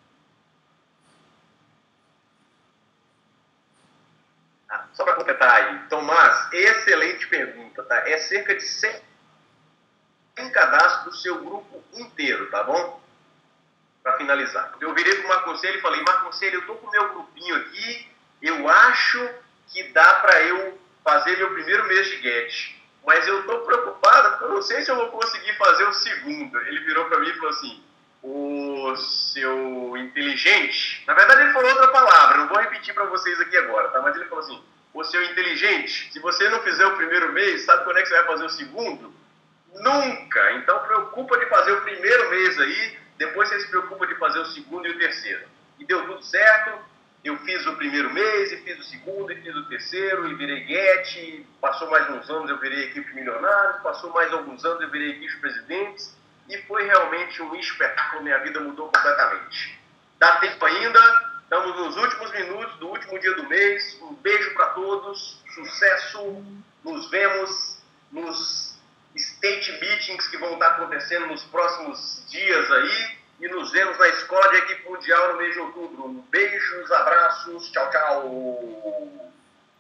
Ah, só para completar aí. Tomás, excelente pergunta, tá? É cerca de cem cadastros do seu grupo inteiro, tá bom? Para finalizar. Eu virei para o Marco Conselho e falei, Marco Conselho, eu estou com o meu grupinho aqui, eu acho que dá para eu fazer meu primeiro mês de Get, mas eu estou preocupado, porque eu não sei se eu vou conseguir fazer o segundo. Ele virou para mim e falou assim, o seu inteligente, na verdade ele falou outra palavra, não vou repetir para vocês aqui agora, tá? Mas ele falou assim, o seu inteligente, se você não fizer o primeiro mês, sabe quando é que você vai fazer o segundo? Nunca! Então preocupa de fazer o primeiro mês aí, depois você se preocupa de fazer o segundo e o terceiro. E deu tudo certo, eu fiz o primeiro mês, e fiz o segundo, e fiz o terceiro, e virei Get, passou mais uns anos, eu virei equipe milionários, passou mais alguns anos, eu virei equipe presidentes, e foi realmente um espetáculo, minha vida mudou completamente. Dá tempo ainda, estamos nos últimos minutos do último dia do mês, um beijo para todos, sucesso, nos vemos nos state meetings que vão estar acontecendo nos próximos dias aí, e nos vemos na Escola de Equipe Mundial no mês de outubro. Beijos, abraços, tchau, tchau.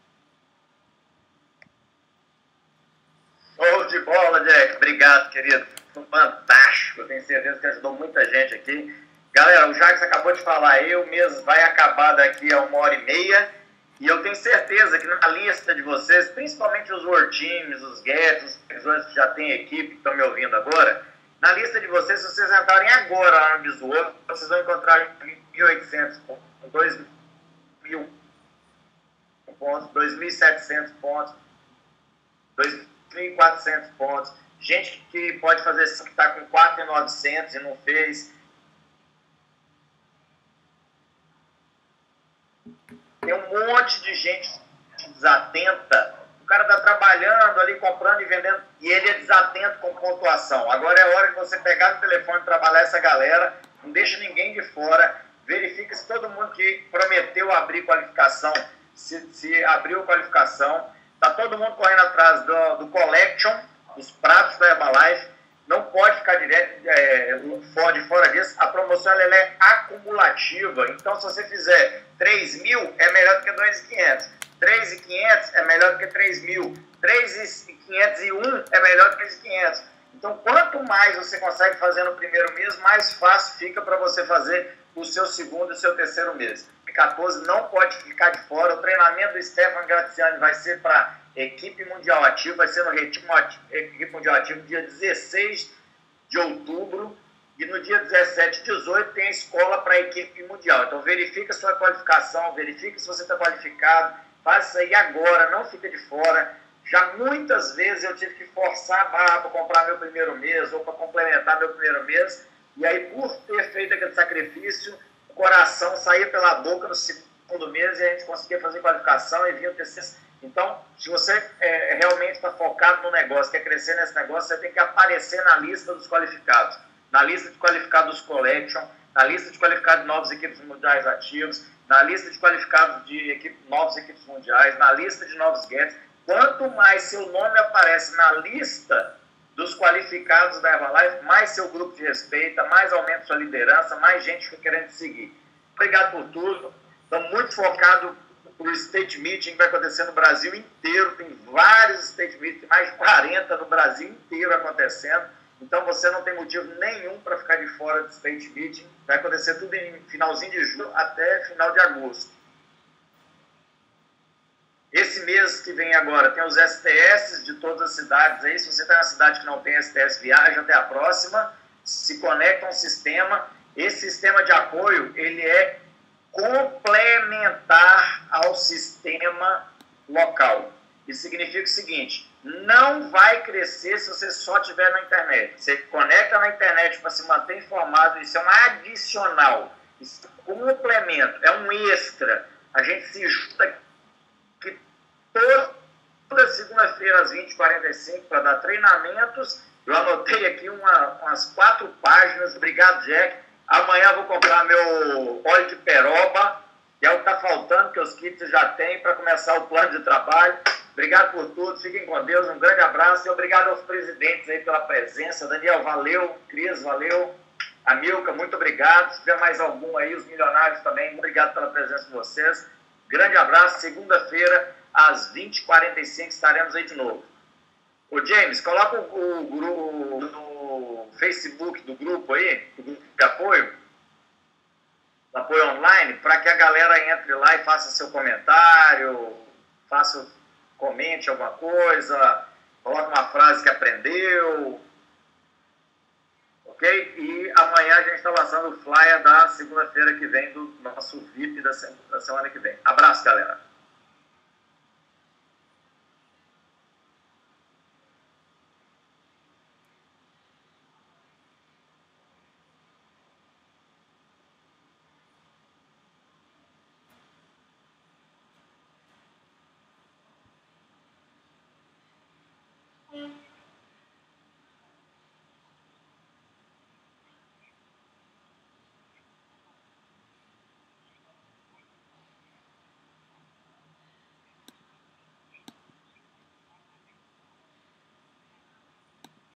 Show de bola, Jack. Obrigado, querido. Fantástico. Tenho certeza que ajudou muita gente aqui. Galera, o Jacques acabou de falar aí, o mês vai acabar daqui a uma hora e meia. E eu tenho certeza que na lista de vocês, principalmente os World Teams, os Gets, os supervisores que já têm equipe, que estão me ouvindo agora, na lista de vocês, se vocês entrarem agora lá no Visual, vocês vão encontrar mil e oitocentos pontos, dois mil pontos, dois mil e setecentos pontos, dois mil e quatrocentos pontos, gente que pode fazer isso, que está com quatro mil e novecentos e não fez. Tem um monte de gente desatenta. O cara está trabalhando ali, comprando e vendendo, e ele é desatento com pontuação. Agora é hora de você pegar no telefone e trabalhar essa galera, não deixa ninguém de fora, verifica se todo mundo que prometeu abrir qualificação, se, se abriu qualificação, está todo mundo correndo atrás do, do collection, dos pratos da Herbalife, não pode ficar direto, é, de fora disso. A promoção ela é acumulativa, então se você fizer três mil, é melhor do que dois mil e quinhentos. três mil e quinhentos é melhor do que três mil. três mil quinhentos e um é melhor do que três mil e quinhentos. Então, quanto mais você consegue fazer no primeiro mês, mais fácil fica para você fazer o seu segundo e o seu terceiro mês. quatorze não pode ficar de fora. O treinamento do Stefan Graziani vai ser para equipe mundial ativa, vai ser no ritmo ativo, equipe mundial ativo, dia dezesseis de outubro. E no dia dezessete e dezoito tem a escola para a equipe mundial. Então, verifica a sua qualificação, verifica se você está qualificado. Faz isso aí agora, não fica de fora. Já muitas vezes eu tive que forçar a barra para comprar meu primeiro mês ou para complementar meu primeiro mês. E aí, por ter feito aquele sacrifício, o coração saía pela boca no segundo segundo mês e a gente conseguia fazer qualificação e vinha o T C C. Então, se você é, realmente está focado no negócio, quer crescer nesse negócio, você tem que aparecer na lista dos qualificados, na lista de qualificados collection, na lista de qualificados de novos equipes mundiais ativos, na lista de qualificados de equipe, novos equipes mundiais, na lista de novos guests. Quanto mais seu nome aparece na lista dos qualificados da Herbalife, mais seu grupo te respeita, mais aumenta sua liderança, mais gente fica querendo te seguir. Obrigado por tudo. Estamos muito focados no State Meeting que vai acontecer no Brasil inteiro. Tem vários State Meetings, mais de quarenta no Brasil inteiro acontecendo. Então você não tem motivo nenhum para ficar de fora do State Meeting. Vai acontecer tudo em finalzinho de julho até final de agosto. Esse mês que vem agora tem os S T S de todas as cidades aí. Se você está em uma cidade que não tem S T S, viaja até a próxima, se conecta a um sistema. Esse sistema de apoio, ele é complementar ao sistema local. Isso significa o seguinte: não vai crescer se você só estiver na internet. Você conecta na internet para se manter informado, isso é um adicional, isso é um complemento, é um extra. A gente se junta aqui toda segunda-feira às vinte e quarenta e cinco para dar treinamentos. Eu anotei aqui uma, umas quatro páginas. Obrigado, Jack. Amanhã vou comprar meu óleo de peroba, que é o que está faltando, que os kits já tem para começar o plano de trabalho. Obrigado por tudo, fiquem com Deus, um grande abraço e obrigado aos presidentes aí pela presença. Daniel, valeu. Cris, valeu. Amilca, muito obrigado. Se tiver mais algum aí, os milionários também, obrigado pela presença de vocês. Grande abraço, segunda-feira, às vinte e quarenta e cinco, estaremos aí de novo. Ô James, coloca o, o grupo no Facebook do grupo aí, do grupo de apoio, do apoio online, para que a galera entre lá e faça seu comentário, faça, comente alguma coisa, coloque uma frase que aprendeu, ok? E amanhã a gente está lançando o flyer da segunda-feira que vem, do nosso V I P da semana que vem. Abraço, galera!